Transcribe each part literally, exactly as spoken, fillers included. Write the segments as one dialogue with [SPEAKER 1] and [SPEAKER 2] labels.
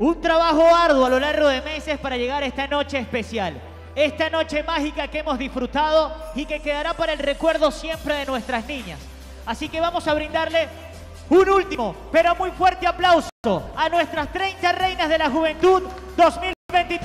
[SPEAKER 1] Un trabajo arduo a lo largo de meses para llegar a esta noche especial. Esta noche mágica que hemos disfrutado y que quedará para el recuerdo siempre de nuestras niñas. Así que vamos a brindarle un último, pero muy fuerte aplauso a nuestras treinta reinas de la juventud dos mil veintitrés.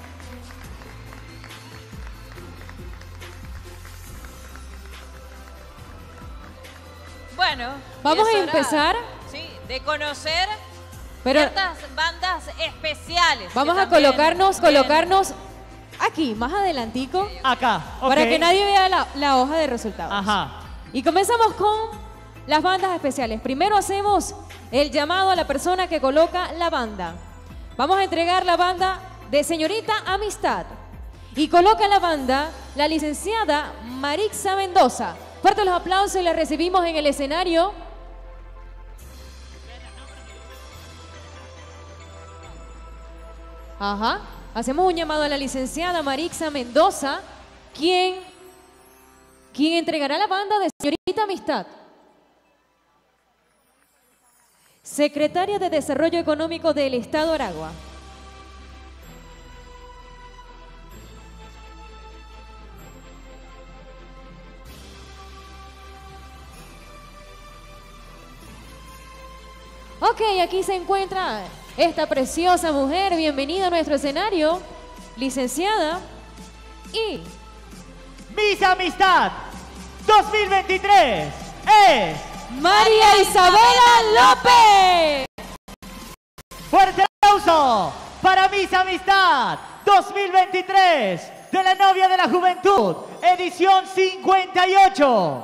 [SPEAKER 2] Bueno,
[SPEAKER 3] vamos a
[SPEAKER 2] hora,
[SPEAKER 3] empezar.
[SPEAKER 2] Sí, de conocer
[SPEAKER 3] pero
[SPEAKER 2] ciertas bandas especiales.
[SPEAKER 3] Vamos a colocarnos, vienen. colocarnos aquí, más adelantico.
[SPEAKER 1] Acá, okay.
[SPEAKER 3] Para que nadie vea la, la hoja de resultados.
[SPEAKER 1] Ajá.
[SPEAKER 3] Y comenzamos con las bandas especiales. Primero hacemos el llamado a la persona que coloca la banda. Vamos a entregar la banda de Señorita Amistad. Y coloca la banda la licenciada Marixa Mendoza. Fuertes los aplausos y la recibimos en el escenario. Ajá. Hacemos un llamado a la licenciada Marixa Mendoza, quien, quien entregará la banda de Señorita Amistad. Secretaria de Desarrollo Económico del Estado Aragua. Ok, aquí se encuentra esta preciosa mujer. Bienvenida a nuestro escenario, licenciada. Y
[SPEAKER 1] Miss Amistad dos mil veintitrés es
[SPEAKER 3] María Isabela López.
[SPEAKER 1] Fuerte aplauso para Miss Amistad dos mil veintitrés de la novia de la juventud, edición cincuenta y ocho.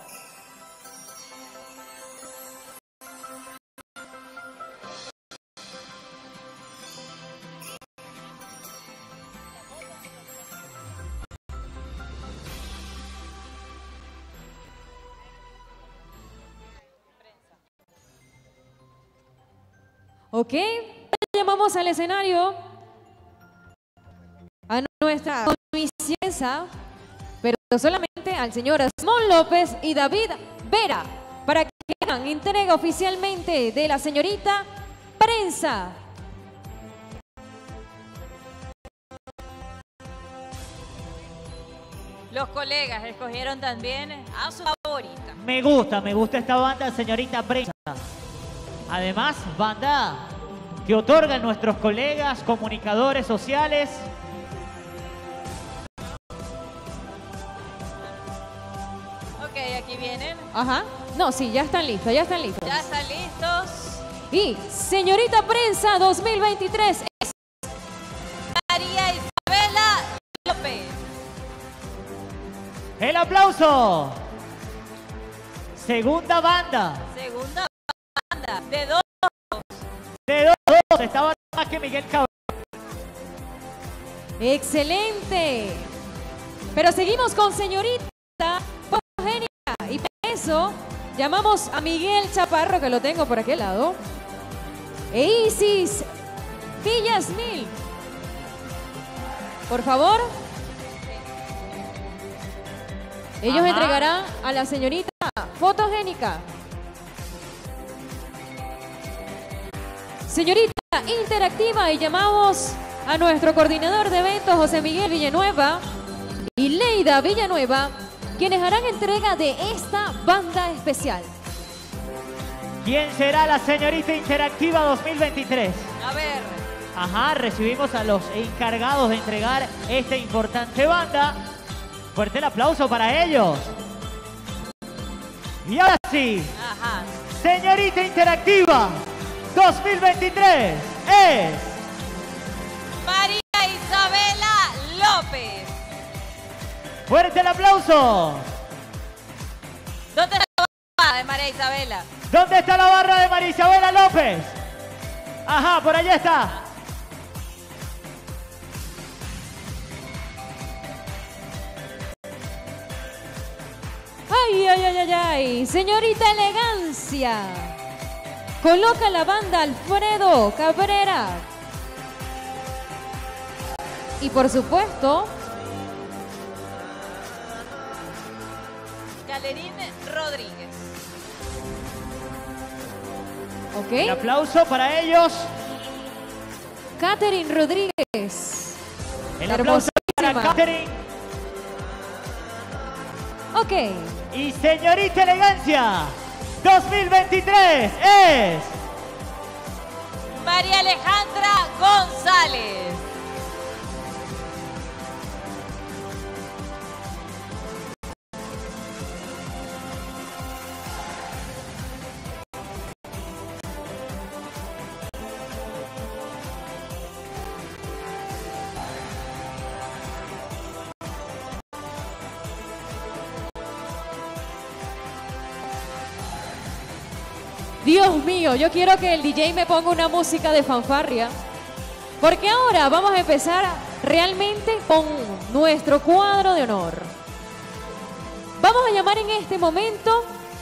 [SPEAKER 3] Ok, llamamos al escenario a nuestra comisión, pero solamente al señor Asmón López y David Vera, para que hagan entrega oficialmente de la señorita Prensa.
[SPEAKER 2] Los colegas escogieron también a su favorita.
[SPEAKER 1] Me gusta, me gusta esta banda, señorita Prensa. Además, banda que otorgan nuestros colegas, comunicadores sociales.
[SPEAKER 2] Ok, aquí vienen.
[SPEAKER 3] Ajá. No, sí, ya están listos, ya están listos.
[SPEAKER 2] Ya están listos.
[SPEAKER 3] Y Señorita Prensa dos mil veintitrés es
[SPEAKER 2] María Isabela López.
[SPEAKER 1] El aplauso. Segunda banda.
[SPEAKER 2] Segunda banda de dos.
[SPEAKER 1] De dos, dos. Estaba más que Miguel Cabrera.
[SPEAKER 3] Excelente. Pero seguimos con señorita fotogénica. Y para eso llamamos a Miguel Chaparro, que lo tengo por aquel lado. E Isis Villasmil. Por favor. Ellos
[SPEAKER 1] Ajá.
[SPEAKER 3] entregarán a la señorita fotogénica. Señorita interactiva, y llamamos a nuestro coordinador de eventos, José Miguel Villanueva y Leida Villanueva, quienes harán entrega de esta banda especial.
[SPEAKER 1] ¿Quién será la señorita interactiva dos mil veintitrés?
[SPEAKER 2] A ver.
[SPEAKER 1] Ajá, recibimos a los encargados de entregar esta importante banda. Fuerte el aplauso para ellos. Y ahora sí,
[SPEAKER 2] Ajá.
[SPEAKER 1] señorita interactiva dos mil veintitrés es
[SPEAKER 2] María Isabela López.
[SPEAKER 1] fuerte el aplauso.
[SPEAKER 2] ¿Dónde está la barra de María Isabela?
[SPEAKER 1] ¿Dónde está la barra de María Isabela López? Ajá, por allá está.
[SPEAKER 3] Ay, ay, ay, ay, ay. Señorita Elegancia. Coloca la banda Alfredo Cabrera. Y por supuesto,
[SPEAKER 2] Galerín Rodríguez.
[SPEAKER 3] ok.
[SPEAKER 1] El aplauso para ellos.
[SPEAKER 3] Catherine Rodríguez.
[SPEAKER 1] El aplauso para
[SPEAKER 3] Hermosísima.
[SPEAKER 1] Catherine.
[SPEAKER 3] Ok.
[SPEAKER 1] Y señorita elegancia dos mil veintitrés es
[SPEAKER 2] María Alejandra González.
[SPEAKER 3] Dios mío, yo quiero que el D J me ponga una música de fanfarria. Porque ahora vamos a empezar realmente con nuestro cuadro de honor. Vamos a llamar en este momento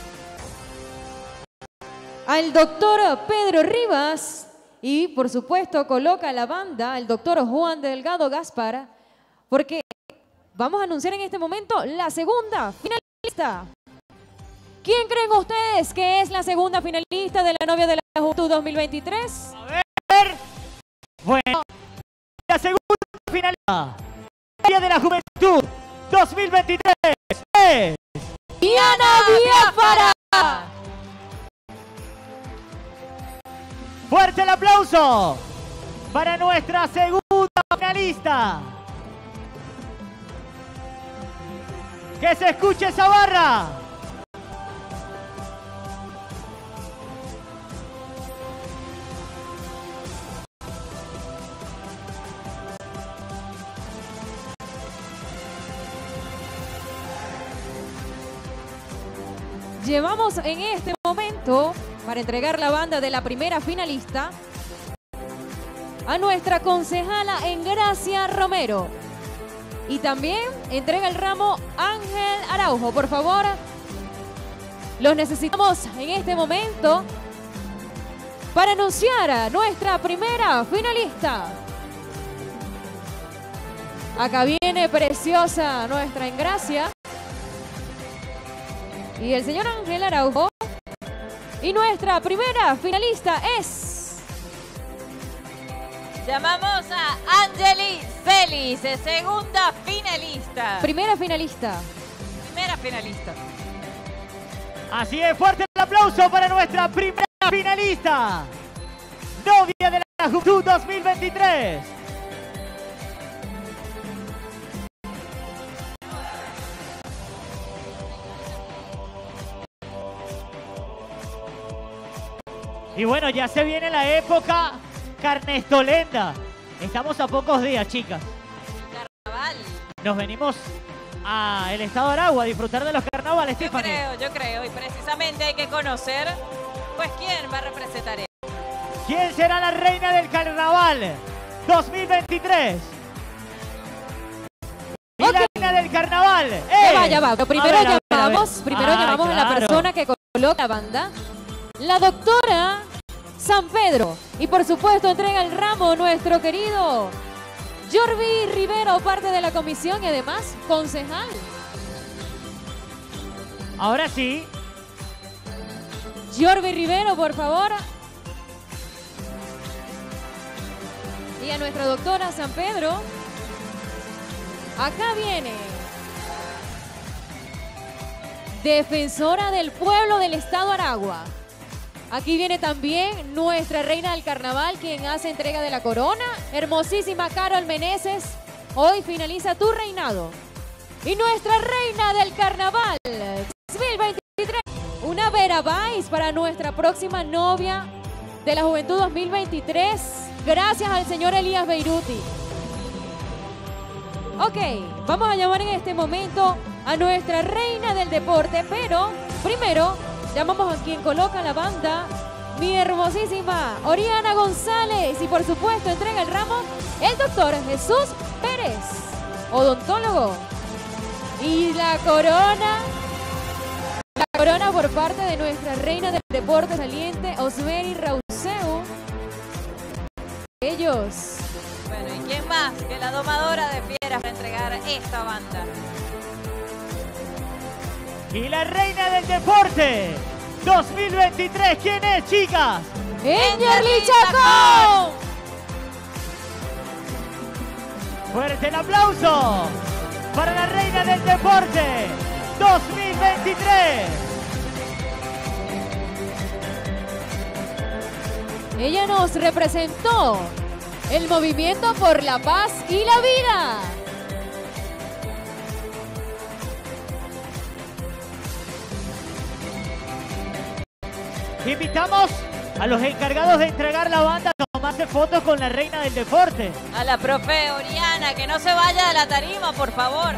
[SPEAKER 3] al doctor Pedro Rivas y por supuesto coloca la banda el doctor Juan Delgado Gaspar, porque vamos a anunciar en este momento la segunda finalista. ¿Quién creen ustedes que es la segunda finalista de la novia de la juventud dos mil veintitrés?
[SPEAKER 1] A ver. Bueno, la segunda finalista de la juventud dos mil veintitrés es
[SPEAKER 3] Diana Biafara.
[SPEAKER 1] fuerte el aplauso para nuestra segunda finalista. Que se escuche esa barra.
[SPEAKER 3] Llevamos en este momento, para entregar la banda de la primera finalista, a nuestra concejala Engracia Romero. Y también entrega el ramo Ángel Araujo. Por favor, los necesitamos en este momento para anunciar a nuestra primera finalista. Acá viene preciosa nuestra Engracia. Y el señor Ángel Araujo. Y nuestra primera finalista es...
[SPEAKER 2] Llamamos a Angeli Celis, segunda finalista.
[SPEAKER 3] Primera finalista.
[SPEAKER 2] Primera finalista.
[SPEAKER 1] Así es, fuerte el aplauso para nuestra primera finalista. Novia de la juventud dos mil veintitrés. Y bueno, ya se viene la época carnestolenda. Estamos a pocos días, chicas.
[SPEAKER 2] Carnaval.
[SPEAKER 1] Nos venimos al estado de Aragua a disfrutar de los carnavales,
[SPEAKER 2] Yo
[SPEAKER 1] Tiffany.
[SPEAKER 2] creo, yo creo. Y precisamente hay que conocer, pues, quién va a representar esto.
[SPEAKER 1] ¿Quién será la reina del carnaval dos mil veintitrés? Y
[SPEAKER 3] Ok.
[SPEAKER 1] la reina del carnaval es...
[SPEAKER 3] Ya va, ya va. Pero primero
[SPEAKER 1] A ver, a ver, a ver.
[SPEAKER 3] llamamos, primero
[SPEAKER 1] Ah,
[SPEAKER 3] llamamos a la
[SPEAKER 1] claro.
[SPEAKER 3] persona que coloca la banda. La doctora San Pedro. Y por supuesto entrega el ramo nuestro querido Jorvi Rivero, parte de la comisión y además concejal.
[SPEAKER 1] Ahora sí.
[SPEAKER 3] Jorvi Rivero, por favor. Y a nuestra doctora San Pedro. Acá viene. Defensora del pueblo del estado Aragua. Aquí viene también nuestra reina del carnaval, quien hace entrega de la corona. Hermosísima Carol Meneses. Hoy finaliza tu reinado. Y nuestra reina del carnaval dos mil veintitrés. Una Vera Valls para nuestra próxima novia de la juventud dos mil veintitrés. Gracias al señor Elías Beiruti. Ok, vamos a llamar en este momento a nuestra reina del deporte, pero primero llamamos a quien coloca la banda, mi hermosísima Oriana González. Y por supuesto entrega el ramo el doctor Jesús Pérez, odontólogo. Y la corona, la corona por parte de nuestra reina del deporte saliente, Osmeri Rauseu. Ellos.
[SPEAKER 2] Bueno, ¿y quién más que la domadora de fieras para entregar esta banda?
[SPEAKER 1] Y la reina del deporte dos mil veintitrés, ¿quién es, chicas?
[SPEAKER 3] ¡Engerly Chacón!
[SPEAKER 1] Fuerte el aplauso para la reina del deporte dos mil veintitrés.
[SPEAKER 3] Ella nos representó el movimiento por la paz y la vida.
[SPEAKER 1] Invitamos a los encargados de entregar la banda a tomarse fotos con la reina del deporte.
[SPEAKER 2] A la profe Oriana, que no se vaya de la tarima, por favor.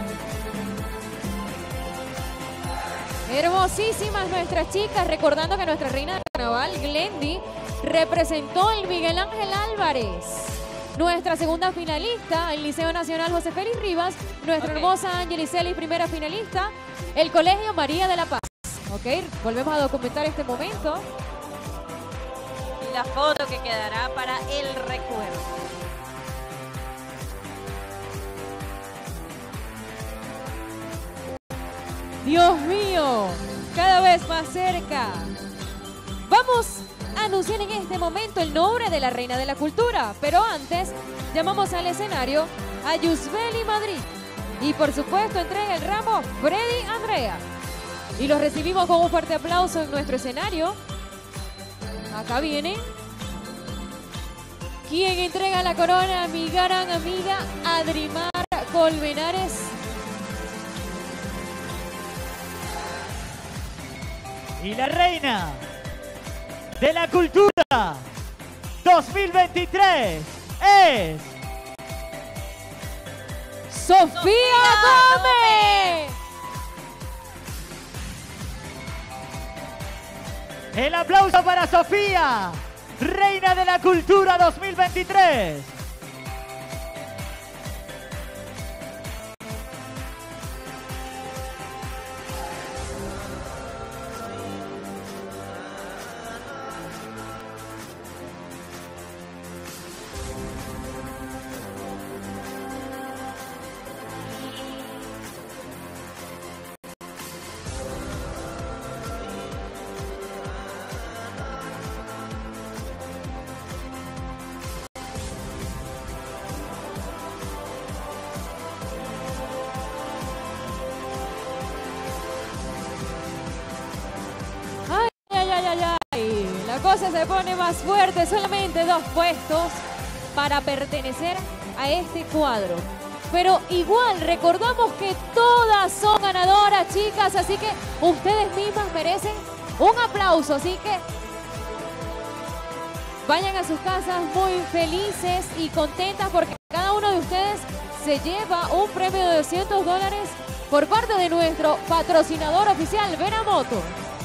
[SPEAKER 3] Hermosísimas nuestras chicas, recordando que nuestra reina del carnaval, Glendy, representó el Miguel Ángel Álvarez. Nuestra segunda finalista, el Liceo Nacional José Félix Rivas. Nuestra okay. hermosa Angelicelis, primera finalista, el Colegio María de la Paz. Ok, volvemos a documentar este momento.
[SPEAKER 2] Y la foto que quedará para el recuerdo.
[SPEAKER 3] Dios mío, cada vez más cerca. Vamos a anunciar en este momento el nombre de la reina de la cultura, pero antes llamamos al escenario a Yusbeli Madrid y por supuesto entrega el ramo Freddy Andrea. Y los recibimos con un fuerte aplauso en nuestro escenario. Acá viene. Quien entrega la corona a mi gran amiga Adrimar Colmenares.
[SPEAKER 1] Y la reina de la cultura dos mil veintitrés es
[SPEAKER 3] Sofía, Sofía Gómez.
[SPEAKER 1] El aplauso para Sofía, reina de la cultura dos mil veintitrés.
[SPEAKER 3] La cosa se pone más fuerte, solamente dos puestos para pertenecer a este cuadro. Pero igual recordamos que todas son ganadoras, chicas, así que ustedes mismas merecen un aplauso. Así que vayan a sus casas muy felices y contentas porque cada uno de ustedes se lleva un premio de doscientos dólares por parte de nuestro patrocinador oficial, Veramoto.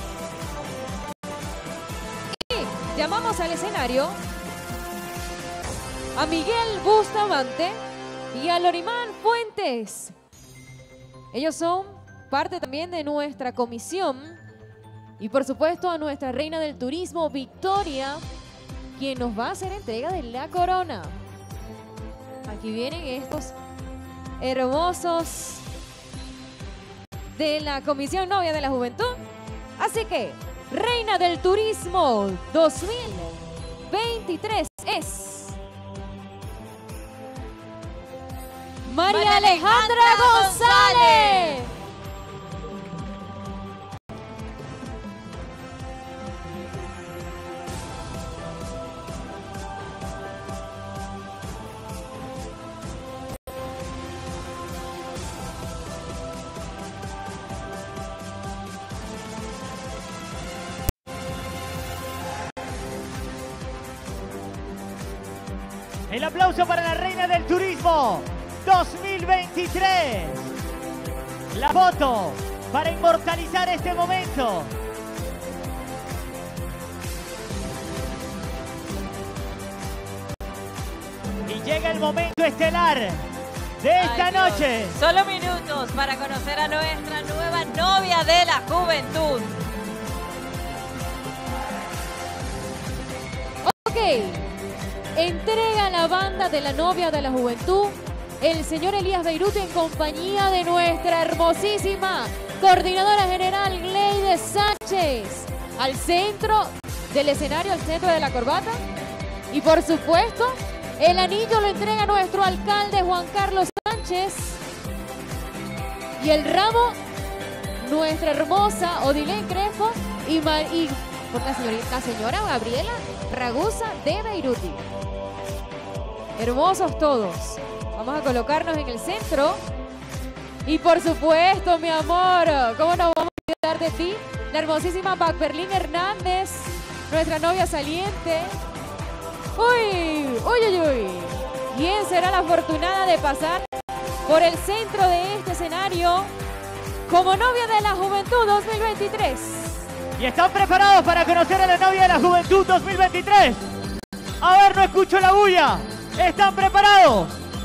[SPEAKER 3] Llamamos al escenario a Miguel Bustamante y a Lorimar Fuentes. Ellos son parte también de nuestra comisión. Y por supuesto a nuestra reina del turismo, Victoria, quien nos va a hacer entrega de la corona. Aquí vienen estos hermosos de la Comisión Novia de la Juventud. Así que reina del turismo dos mil veintitrés es María Alejandra González.
[SPEAKER 1] El aplauso para la reina del turismo dos mil veintitrés. La foto para inmortalizar este momento. Y llega el momento estelar de esta
[SPEAKER 2] Ay,
[SPEAKER 1] noche.
[SPEAKER 2] Solo minutos para conocer a nuestra nueva novia de la juventud.
[SPEAKER 3] Ok. Entrega la banda de la novia de la juventud el señor Elías Beirut en compañía de nuestra hermosísima coordinadora general Gleide Sánchez. Al centro del escenario, al centro de la corbata. Y por supuesto, El anillo lo entrega nuestro alcalde Juan Carlos Sánchez. Y el ramo, nuestra hermosa Odilén Crespo y, y por la, señorita, la señora Gabriela Ragusa de Beiruti. Hermosos todos. Vamos a colocarnos en el centro. Y por supuesto, mi amor, ¿cómo nos vamos a olvidar de ti? La hermosísima Bacberlín Hernández, nuestra novia saliente. Uy, uy, uy, uy. ¿Quién será la afortunada de pasar por el centro de este escenario como novia de la Juventud dos mil veintitrés?
[SPEAKER 1] ¿Y están preparados para conocer a la novia de la Juventud dos mil veintitrés? A ver, no escucho la bulla. ¿Están preparados?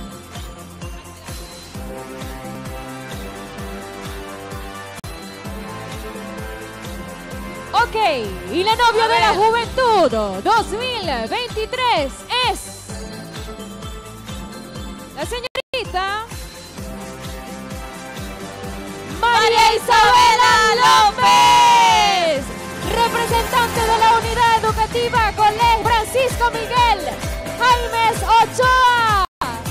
[SPEAKER 3] Ok, y la novia de la Juventud dos mil veintitrés es la señorita María Isabela López, representante de la unidad educativa Colegio Francisco Miguel Jaimes Ochoa.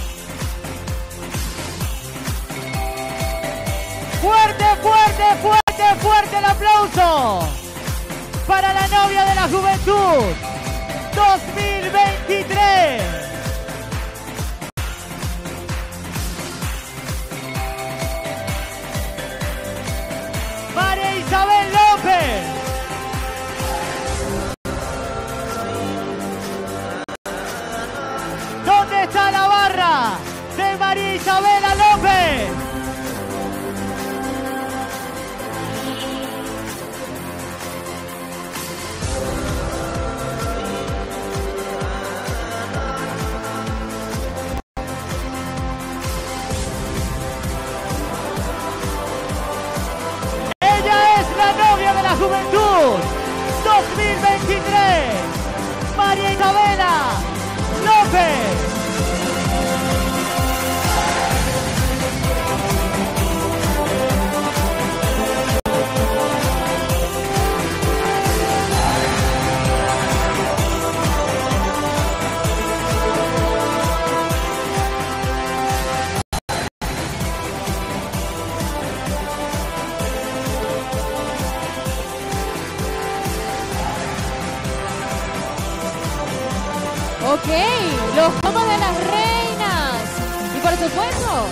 [SPEAKER 1] Fuerte, fuerte, fuerte, fuerte el aplauso para la novia de la Juventud dos mil veintitrés. María Isabel López. ¿Dónde está la barra de María Isabela López? Juventud dos mil veintitrés, María Isabela López.
[SPEAKER 3] Ok, los pomos de las reinas. Y por supuesto,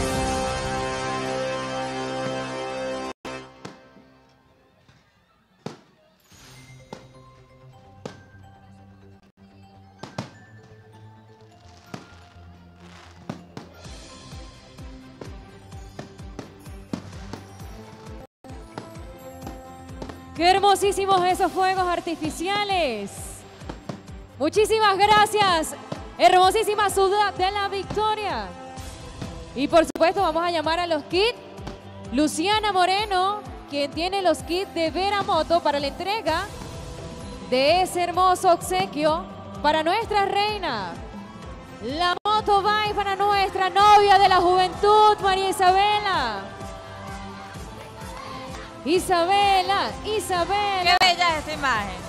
[SPEAKER 3] qué hermosísimos esos fuegos artificiales. Muchísimas gracias, hermosísima ciudad de la Victoria. Y por supuesto vamos a llamar a los kits. Luciana Moreno, quien tiene los kits de Vera Moto para la entrega de ese hermoso obsequio para nuestra reina. La moto bike para nuestra novia de la Juventud, María Isabela. Isabela, Isabela.
[SPEAKER 2] Qué bella esta imagen.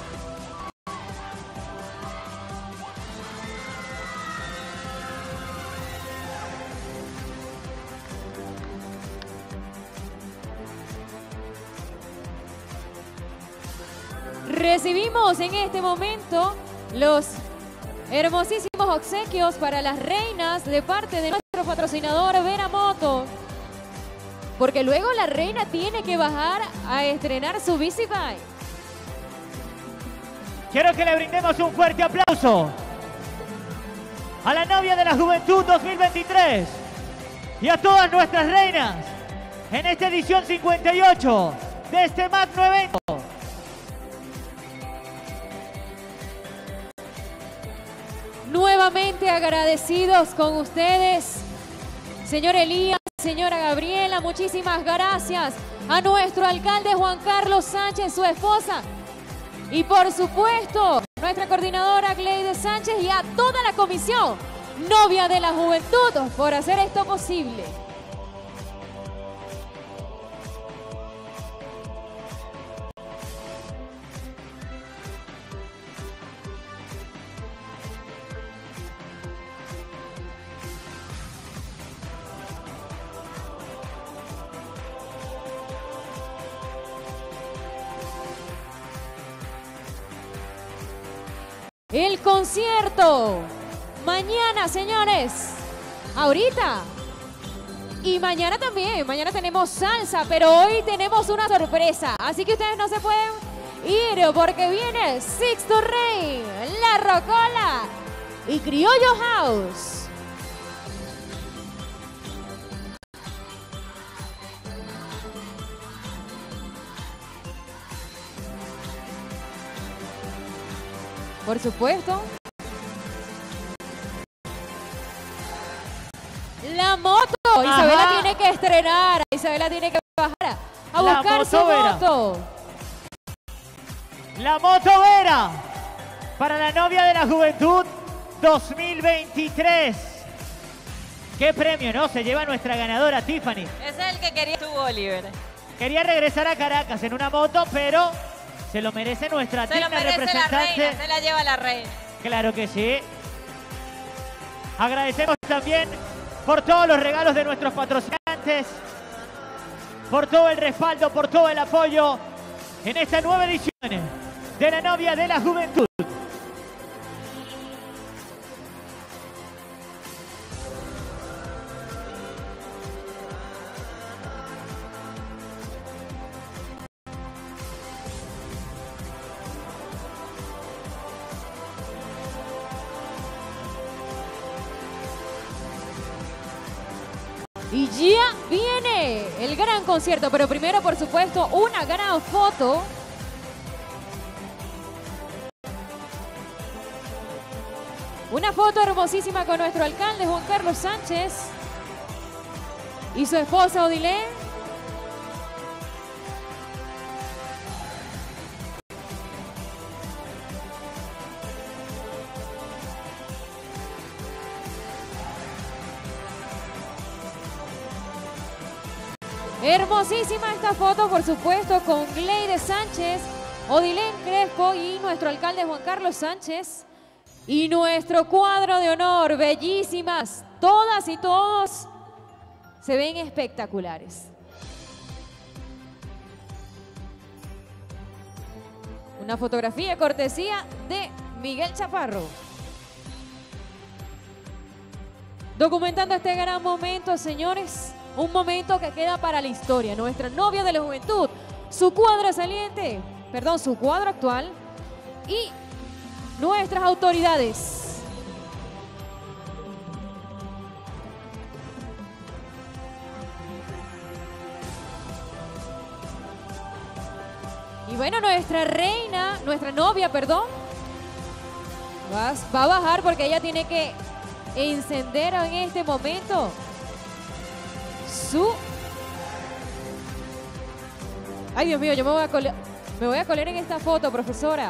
[SPEAKER 3] Recibimos en este momento los hermosísimos obsequios para las reinas de parte de nuestro patrocinador Vera Moto. Porque luego la reina tiene que bajar a estrenar su bici bike.
[SPEAKER 1] Quiero que le brindemos un fuerte aplauso a la novia de la Juventud dos mil veintitrés y a todas nuestras reinas en esta edición cincuenta y ocho de este magno evento.
[SPEAKER 3] Nuevamente agradecidos con ustedes, señor Elías, señora Gabriela, muchísimas gracias a nuestro alcalde Juan Carlos Sánchez, su esposa, y por supuesto nuestra coordinadora Gleide Sánchez y a toda la comisión novia de la Juventud por hacer esto posible. el concierto. Mañana, señores. Ahorita. Y mañana también. Mañana tenemos salsa, pero hoy tenemos una sorpresa. Así que ustedes no se pueden ir porque viene Sixto Rey, La Rocola y Criollo House. Por supuesto. La moto. Ajá. Isabela tiene que estrenar. Isabela tiene que bajar a buscar la su moto.
[SPEAKER 1] La moto Vera para la novia de la juventud dos mil veintitrés. ¿Qué premio, no? Se lleva nuestra ganadora, Tiffany.
[SPEAKER 2] Es el que quería tú, Oliver.
[SPEAKER 1] Quería regresar a Caracas en una moto, pero se lo merece nuestra
[SPEAKER 2] se digna
[SPEAKER 1] lo merece
[SPEAKER 2] representante. La reina, se la lleva la reina.
[SPEAKER 1] Claro que sí. Agradecemos también por todos los regalos de nuestros patrocinantes, por todo el respaldo, por todo el apoyo en esta nueva edición de la novia de la juventud.
[SPEAKER 3] Y ya viene el gran concierto, pero primero, por supuesto, una gran foto. Una foto hermosísima con nuestro alcalde Juan Carlos Sánchez y su esposa Odilén. Hermosísima esta foto, por supuesto, con Gleide Sánchez, Odilén Crespo y nuestro alcalde Juan Carlos Sánchez. Y nuestro cuadro de honor, bellísimas, todas y todos se ven espectaculares. Una fotografía cortesía de Miguel Chaparro. Documentando este gran momento, señores. Un momento que queda para la historia. Nuestra novia de la juventud, su cuadro saliente, perdón, su cuadro actual y nuestras autoridades. Y bueno, nuestra reina, nuestra novia, perdón, va, va a bajar porque ella tiene que encender en este momento su... Ay, Dios mío, yo me voy a coler, me voy a coler en esta foto, profesora.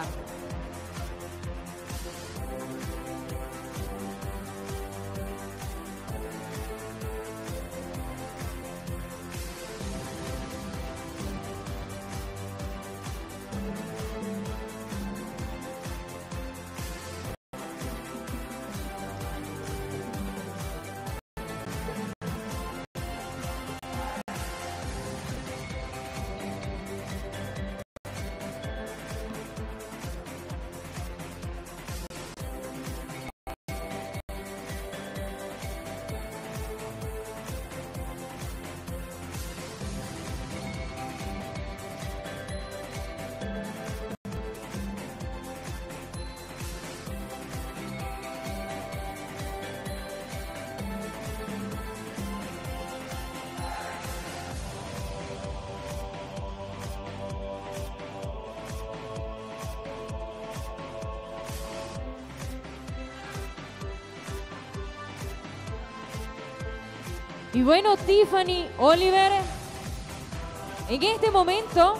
[SPEAKER 3] Y bueno, Tiffany, Oliver, en este momento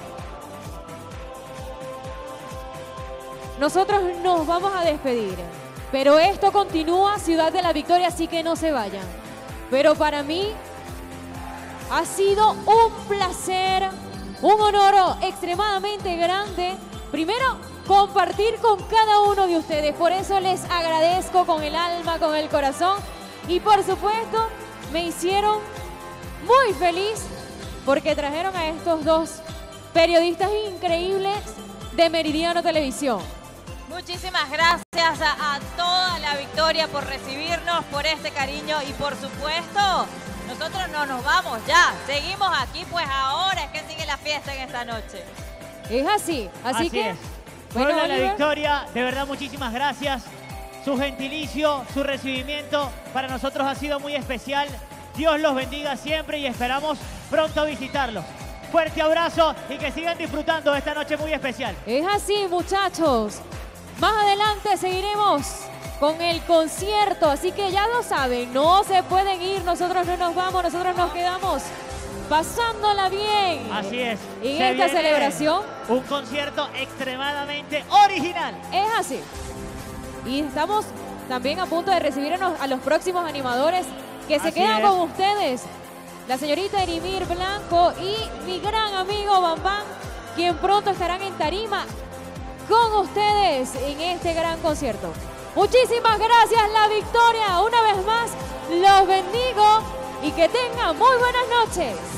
[SPEAKER 3] nosotros nos vamos a despedir, pero esto continúa, Ciudad de la Victoria, así que no se vayan. Pero para mí ha sido un placer, un honor extremadamente grande, primero compartir con cada uno de ustedes, por eso les agradezco con el alma, con el corazón y por supuesto me hicieron muy feliz porque trajeron a estos dos periodistas increíbles de Meridiano Televisión.
[SPEAKER 2] Muchísimas gracias a, a toda la Victoria por recibirnos, por este cariño y por supuesto, nosotros no nos vamos ya, seguimos aquí, pues ahora es que sigue la fiesta en esta noche.
[SPEAKER 3] Es así, así,
[SPEAKER 1] Así
[SPEAKER 3] que...
[SPEAKER 1] es.
[SPEAKER 3] Bueno,
[SPEAKER 1] Pueblo de la
[SPEAKER 3] Oliver.
[SPEAKER 1] Victoria, de verdad muchísimas gracias. Su gentilicio, su recibimiento para nosotros ha sido muy especial. Dios los bendiga siempre y esperamos pronto visitarlos. Fuerte abrazo y que sigan disfrutando de esta noche muy especial.
[SPEAKER 3] Es así, muchachos. Más adelante seguiremos con el concierto, así que ya lo saben, no se pueden ir, nosotros no nos vamos, nosotros nos quedamos pasándola bien.
[SPEAKER 1] Así es.
[SPEAKER 3] En
[SPEAKER 1] Se
[SPEAKER 3] esta
[SPEAKER 1] viene
[SPEAKER 3] celebración.
[SPEAKER 1] un concierto extremadamente original.
[SPEAKER 3] Es así. Y estamos también a punto de recibir a los, a los próximos animadores que se
[SPEAKER 1] Así
[SPEAKER 3] quedan
[SPEAKER 1] es.
[SPEAKER 3] con ustedes. La señorita Erimir Blanco y mi gran amigo Bambán, quien pronto estarán en tarima con ustedes en este gran concierto. Muchísimas gracias, La Victoria. Una vez más, los bendigo y que tengan muy buenas noches.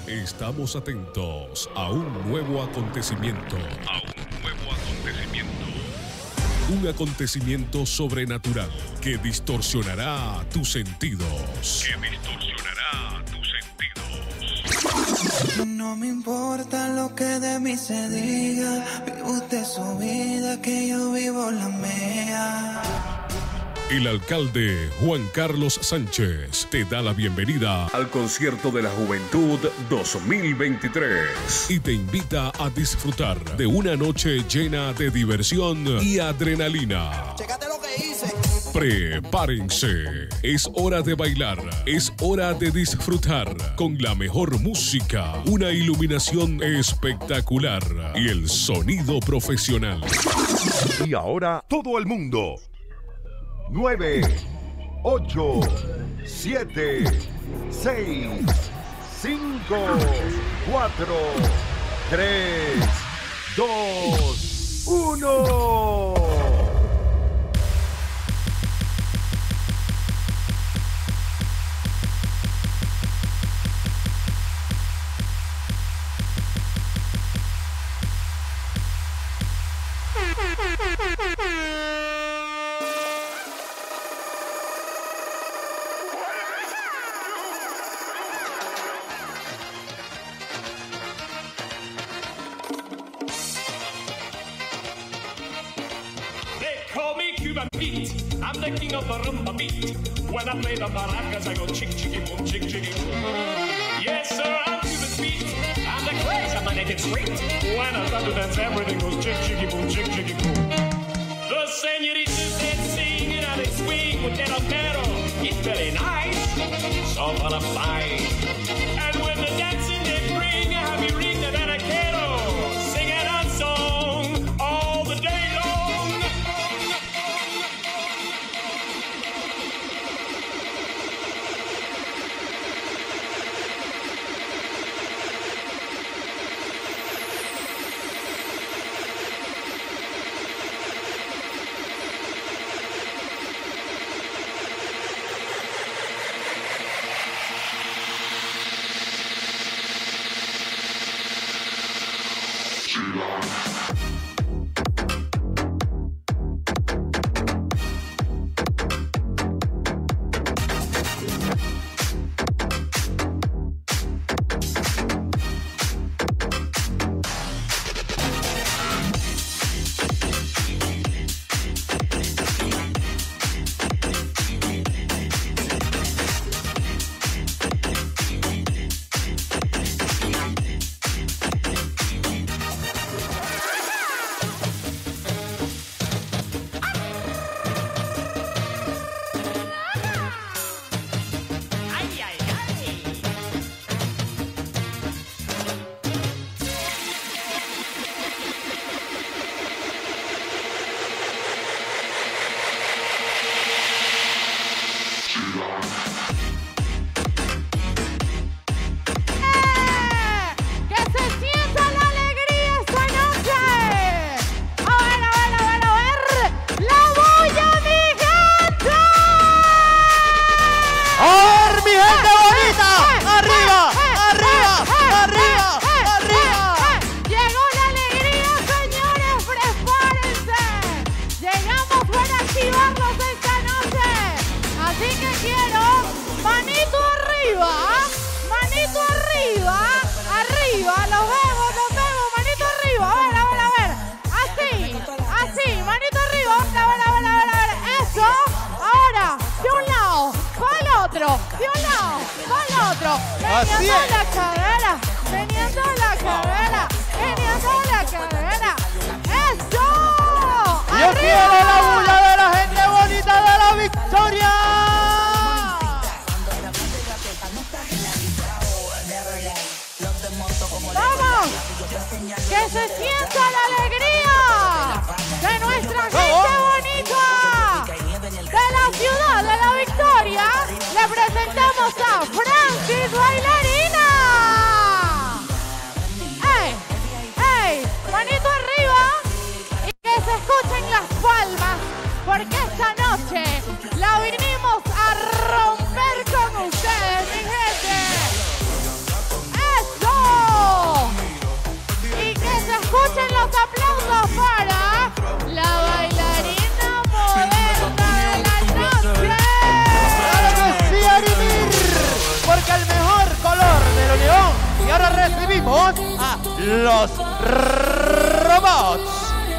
[SPEAKER 4] Estamos atentos a un nuevo acontecimiento. A un nuevo acontecimiento. Un acontecimiento sobrenatural que distorsionará tus sentidos. Que distorsionará tus sentidos.
[SPEAKER 5] No me importa lo que de mí se diga. Vive usted su vida, que yo vivo la mía.
[SPEAKER 4] El alcalde Juan Carlos Sánchez te da la bienvenida al Concierto de la Juventud dos mil veintitrés y te invita a disfrutar de una noche llena de diversión y adrenalina.
[SPEAKER 5] Chécate lo que hice.
[SPEAKER 4] Prepárense, es hora de bailar, es hora de disfrutar con la mejor música, una iluminación espectacular y el sonido profesional.
[SPEAKER 6] Y ahora todo el mundo. nueve, ocho, siete, seis, cinco, cuatro, tres, dos, uno.
[SPEAKER 7] I'm the king of the rumba beat. When I play the maracas, I go chick, chicky, boom, chick, chicky, boom. Yes, sir, I'm Cuban beat. I'm the craze, I'm a naked street. When I start to dance, everything goes chick, chicky, boom, chick, chicky, boom. The senoritas, they sing and they swing with their altero. It's very nice, so fun of fight. And when the dancing they bring, a happy ring that I quiero. Sing it a song all the day long.
[SPEAKER 8] Así es. La cadera, teniendo la cadera, teniendo la cadera. ¡Eso!
[SPEAKER 1] ¡Yo quiero la bulla de la gente bonita de la Victoria!
[SPEAKER 8] ¡Vamos! ¡Que se sienta la alegría de nuestra gente bonita! De la ciudad de la Victoria, le presentamos a Francis Bailarina. ¡Ey! ¡Ey! Manito arriba y que se escuchen las palmas, porque esta noche la vinimos a romper con ustedes, mi gente. ¡Eso!
[SPEAKER 9] tenemos a los robots.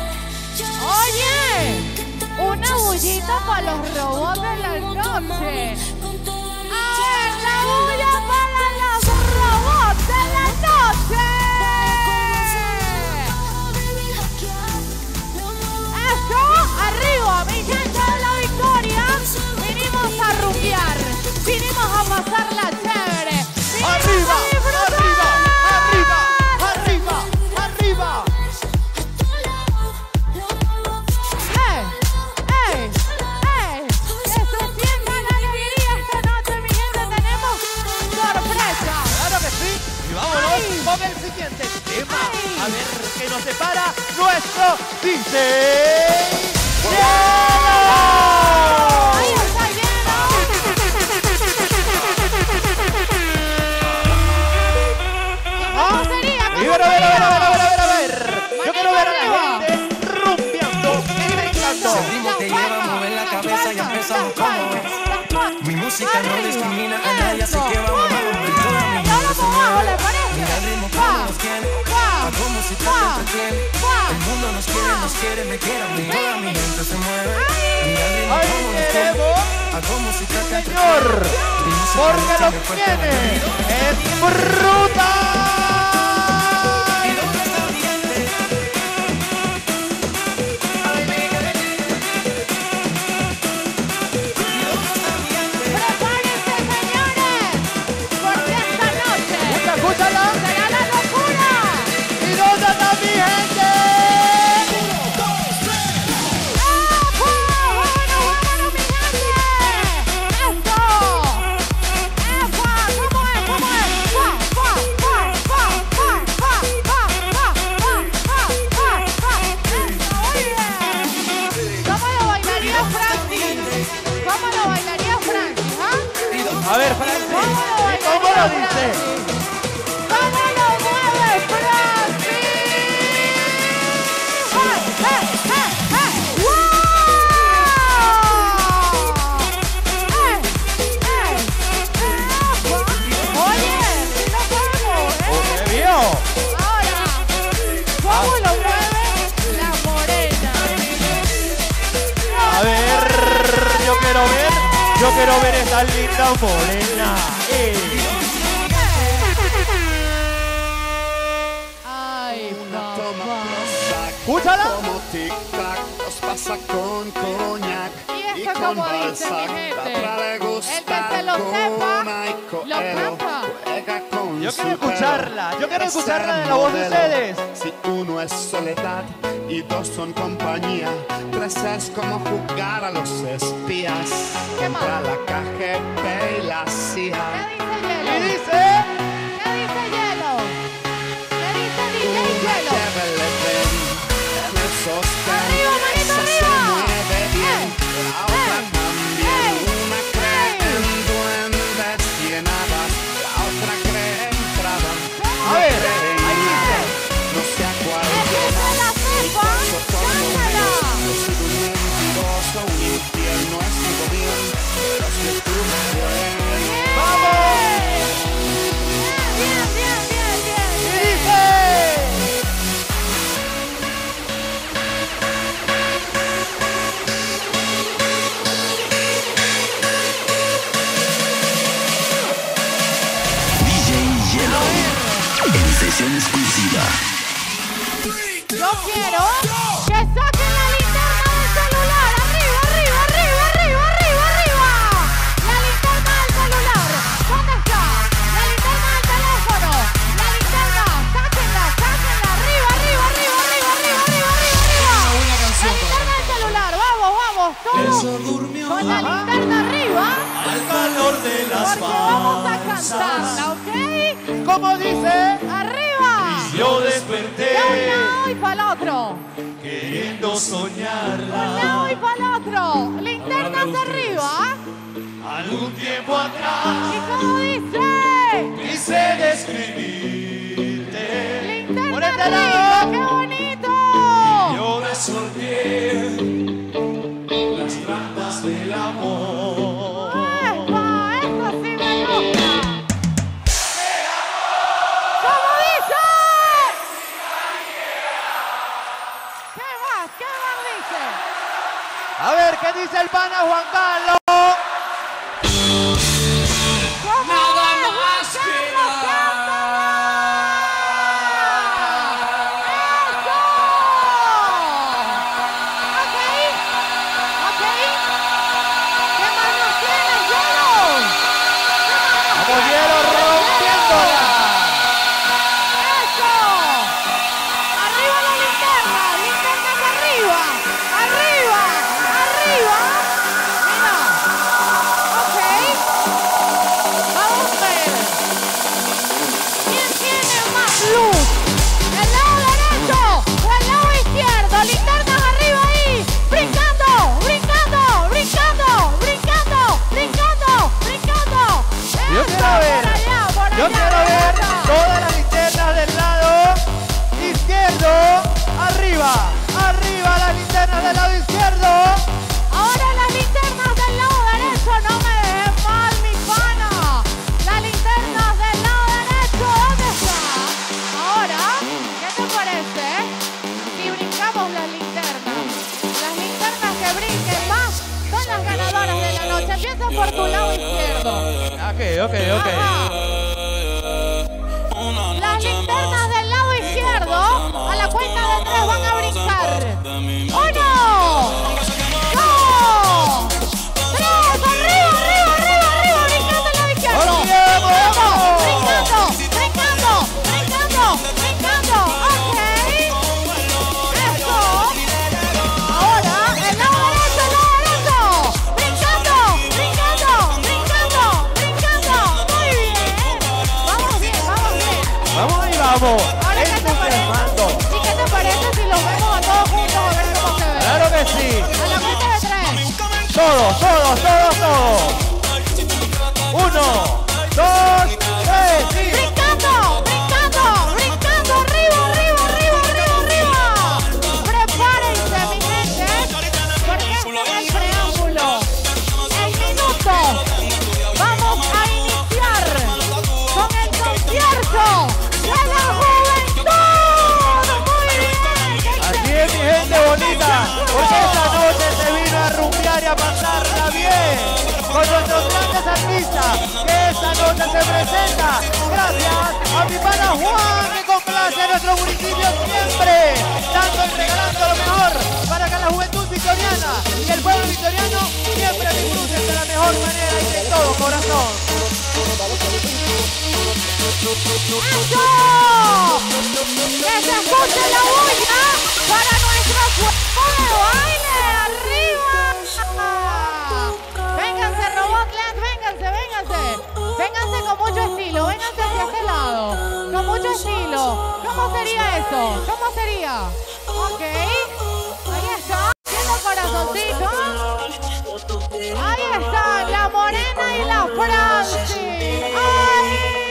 [SPEAKER 8] Oye, una bullita para los robots de la noche. A ver, la bulla para los robots de la noche. Eso, arriba, mi gente de la Victoria. Vinimos a rumbear, vinimos a pasarla chévere.
[SPEAKER 9] Arriba, arriba, arriba, arriba, arriba.
[SPEAKER 8] ¡Eh! ¡Eh! ¡Eh! ¡Que se sienta la alegría esta noche, mi gente! ¡Tenemos sorpresa!
[SPEAKER 9] Claro que sí. Y vámonos
[SPEAKER 8] Ay.
[SPEAKER 9] con el siguiente tema.
[SPEAKER 8] Ay.
[SPEAKER 9] A ver qué nos separa nuestro D J. ¡Hielo!
[SPEAKER 8] ¡Ahí está lleno! ¿Cómo sería? ¿Cómo
[SPEAKER 9] Y ver, a ver, a ver, a ver, a ver,
[SPEAKER 8] sería?
[SPEAKER 9] a ver, a ver. Yo quiero ver a la gente rumbeando, gritando.
[SPEAKER 5] Ese ritmo que lleva a mover la cabeza y empezamos como es. Mi música no discrimina a nadie, así que vamos a mover toda mi
[SPEAKER 8] Y ahora
[SPEAKER 5] gente se
[SPEAKER 8] por abajo,
[SPEAKER 5] mueve.
[SPEAKER 8] ¿le parece?
[SPEAKER 5] Mira el ritmo
[SPEAKER 8] Va,
[SPEAKER 5] como nos tiene,
[SPEAKER 8] va,
[SPEAKER 5] hago música
[SPEAKER 8] va,
[SPEAKER 5] que entretiene.
[SPEAKER 8] va,
[SPEAKER 5] El mundo nos quiere,
[SPEAKER 8] va.
[SPEAKER 5] nos quiere, me quiere a mí. Toda mi gente se mueve.
[SPEAKER 8] Ay.
[SPEAKER 5] Mira el ritmo
[SPEAKER 9] Ahí
[SPEAKER 5] como nos tiene,
[SPEAKER 9] queremos,
[SPEAKER 5] hago música que
[SPEAKER 9] señor,
[SPEAKER 5] entretiene. Mi música
[SPEAKER 9] porque
[SPEAKER 5] nos
[SPEAKER 9] lo
[SPEAKER 5] tiene fuerte,
[SPEAKER 9] tiene.
[SPEAKER 5] bandido.
[SPEAKER 9] Es brutal.
[SPEAKER 5] ¿Y dónde está mi gente?
[SPEAKER 8] ¡Prepárense, señores! Porque esta noche
[SPEAKER 9] Escucha, escúchala.
[SPEAKER 8] será la locura.
[SPEAKER 9] ¿Y dónde está mi gente?
[SPEAKER 8] ¡Vámonos, vámonos, mi gente! ¡Esto! ¡Epa! ¿Cómo es? ¿Cómo es? ¡Fa, fa, fa, fa, fa, fa, fa, fa, fa, fa, fa, fa! ¡Eso! ¡Muy bien! ¿Cómo lo bailaría Francis? ¿Cómo lo bailaría Francis, ah?
[SPEAKER 9] A ver, Francis,
[SPEAKER 8] ¿Cómo lo bailaría
[SPEAKER 9] ¿cómo lo dice?
[SPEAKER 8] Francis? ¿Cómo lo mueve Francis? ¡Eh, eh, eh, eh! ¡Wow! ¡Eh, eh, eh! Oye, sí lo podemos, ¿eh?
[SPEAKER 9] ¿Qué vio?
[SPEAKER 8] Ahora, ¿cómo lo mueve la morena?
[SPEAKER 9] A ver, yo quiero ver, yo quiero ver esa linda morena. Eh.
[SPEAKER 8] Ay, papá.
[SPEAKER 9] Escúchala.
[SPEAKER 10] Como tic-tac, nos pasa con coñac
[SPEAKER 8] Y
[SPEAKER 10] y
[SPEAKER 8] esto
[SPEAKER 10] con
[SPEAKER 8] como dice mi
[SPEAKER 10] Balzac.
[SPEAKER 8] gente.
[SPEAKER 10] A otra le
[SPEAKER 8] El que
[SPEAKER 10] gusta
[SPEAKER 8] se lo sepa, lo canta.
[SPEAKER 10] juega con
[SPEAKER 9] Yo
[SPEAKER 10] su
[SPEAKER 9] quiero
[SPEAKER 10] pelo.
[SPEAKER 9] escucharla, yo quiero
[SPEAKER 10] Esa
[SPEAKER 9] escucharla de la voz de
[SPEAKER 10] modelo.
[SPEAKER 9] ustedes.
[SPEAKER 10] Si uno es soledad y dos son compañía, tres es como jugar a los espías
[SPEAKER 8] ¿Qué
[SPEAKER 10] contra
[SPEAKER 8] más?
[SPEAKER 10] la K G B y la C I A.
[SPEAKER 8] ¿Qué
[SPEAKER 9] Y
[SPEAKER 8] dice Hielo?
[SPEAKER 9] dice,
[SPEAKER 8] ¿Qué dice Hielo? ¿Qué dice D J Hielo?
[SPEAKER 10] Llévele ven, en el sostén,
[SPEAKER 8] Arriba, manito,
[SPEAKER 10] esa se
[SPEAKER 8] arriba.
[SPEAKER 10] mueve bien,
[SPEAKER 8] Eh,
[SPEAKER 10] la otra
[SPEAKER 8] eh,
[SPEAKER 10] también.
[SPEAKER 8] eh,
[SPEAKER 10] Una cree
[SPEAKER 8] eh.
[SPEAKER 10] en duendes y en hadas, la otra cree en Prada.
[SPEAKER 9] a ver,
[SPEAKER 10] Cree en
[SPEAKER 9] ahí dice.
[SPEAKER 10] nada, no sé a cuál
[SPEAKER 8] El que
[SPEAKER 10] lleva.
[SPEAKER 8] se la
[SPEAKER 10] Mi
[SPEAKER 8] sepa,
[SPEAKER 10] caso todo
[SPEAKER 8] cántala.
[SPEAKER 10] Yo soy un mentiroso, un infierno, estuvo bien, pero es que tú me dueles.
[SPEAKER 8] Bien, bien, bien, bien,
[SPEAKER 9] Y
[SPEAKER 8] bien.
[SPEAKER 9] dice,
[SPEAKER 11] D J Hielo en sesión exclusiva.
[SPEAKER 8] Yo quiero que saquen la linterna del celular. Arriba, arriba, arriba, arriba, arriba, arriba. La linterna del celular. ¿Dónde está? La linterna del teléfono. La linterna. Sáquenla, sáquenla. Arriba, arriba, arriba, arriba, arriba, arriba, arriba, arriba. La linterna del celular. Vamos, vamos. Todos con la linterna arriba.
[SPEAKER 9] al calor de
[SPEAKER 8] Porque vamos a cantarla, ¿ok?
[SPEAKER 9] ¿cómo dice?
[SPEAKER 8] Arriba.
[SPEAKER 9] Yo desperté
[SPEAKER 8] De un lado y para el otro.
[SPEAKER 9] queriendo soñarla.
[SPEAKER 8] Un lado y para el otro. Linternas arriba.
[SPEAKER 9] Algún tiempo atrás
[SPEAKER 8] ¿Y cómo dice?
[SPEAKER 9] quise describirte.
[SPEAKER 8] Linterna
[SPEAKER 9] Por este
[SPEAKER 8] arriba.
[SPEAKER 9] lado.
[SPEAKER 8] ¡Qué bonito!
[SPEAKER 9] Yo resolví las trampas del amor.
[SPEAKER 8] ¡Epa! ¡Eso sí me gusta! ¿Cómo dice?
[SPEAKER 9] ¿qué dice el pana Juan Carlos?
[SPEAKER 8] Nada más que
[SPEAKER 9] Yo quiero ver todas las linternas del lado izquierdo. Arriba, arriba las linternas del lado izquierdo.
[SPEAKER 8] Ahora las linternas del lado derecho, no me dejen mal, mi pana. Las linternas del lado derecho, ¿dónde están? Ahora, ¿qué te parece si brincamos las linternas? Las linternas que brinquen más son las ganadoras de la noche. Empieza por tu lado izquierdo.
[SPEAKER 9] Ok, ok, ok.
[SPEAKER 8] Ajá. Las linternas del lado izquierdo, a la cuenta de tres van a brincar. ¡Uno! ¡Dos! ¡Tres! ¡Arriba, arriba, arriba, arriba! ¡Brincando al lado izquierdo! ¡Vamos! ¡Brincando! ¡Brincando! ¡Brincando! ¡Brincando! ¡Ok! ¡Eso! Ahora, el lado derecho, el lado derecho. ¡Brincando! ¡Brincando! ¡Brincando! ¡Brincando! ¡Muy bien! ¡Vamos bien, vamos bien!
[SPEAKER 9] Vamos ahí, vamos.
[SPEAKER 8] Ahora, ¿qué te parece? ¿Y qué te parece si los vemos a todos juntos a ver cómo se ve?
[SPEAKER 9] Claro que sí.
[SPEAKER 8] A la cuenta de tres.
[SPEAKER 9] Todos, todos, todos, todos. Uno, dos, tres, sí.
[SPEAKER 8] ¡Brincando! ¡Brincando! ¡Brincando! ¡Arriba, arriba, arriba, arriba, arriba! Prepárense, mi gente, porque este es el preámbulo. En minutos vamos a iniciar con el concierto de la juventud. ¡Muy bien!
[SPEAKER 9] Así es, mi gente bonita, porque esta noche se vino a rumbear y a pasarla bien con nuestros grandes artistas que esta noche se presenta. Gracias a mi pana Juan, que complace a nuestro municipio siempre, dando y regalando lo mejor para que la juventud victoriana y el pueblo victoriano siempre disfruten de la mejor manera y de todo corazón.
[SPEAKER 8] ¡Eso! ¡Que se escuche la bulla para nuestro cuerpo de baile! ¡Arriba! Vénganse, Robotland, vénganse, vénganse. Vénganse con mucho estilo, vénganse hacia este lado. Con mucho estilo. ¿Cómo sería eso? ¿Cómo sería? Ok. Ahí está. Haciendo corazoncito. Ahí está, la morena y la Franci. ¡Ay!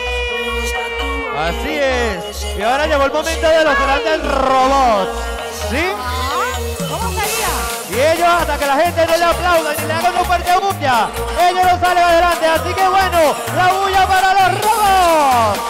[SPEAKER 9] Así es. Y ahora llegó el momento de los grandes robots. ¿Sí?
[SPEAKER 8] ¿Cómo sería?
[SPEAKER 9] Y ellos, hasta que la gente no le aplauda y le haga una fuerte bulla, ellos no salen adelante. Así que bueno, la bulla para los robots.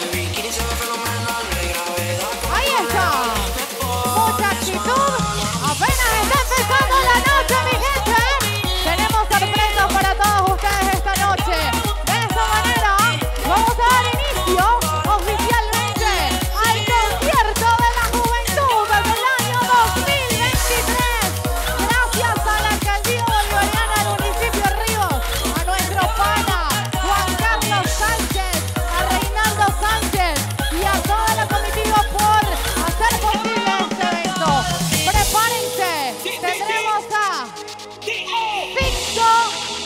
[SPEAKER 8] Ahí está. Mucha actitud. Apenas está empezando la noche, mi gente. Tenemos sorpresas para todos ustedes esta noche. De esa manera, vamos a dar inicio oficialmente al concierto de la juventud del año dos mil veintitrés. Gracias a la alcaldía bolivariana del municipio Ríos, a nuestro pana Juan Carlos Sánchez, a Reinaldo Sánchez y a toda la comitiva por hacer posible este evento. Prepárense, tendremos a Sixto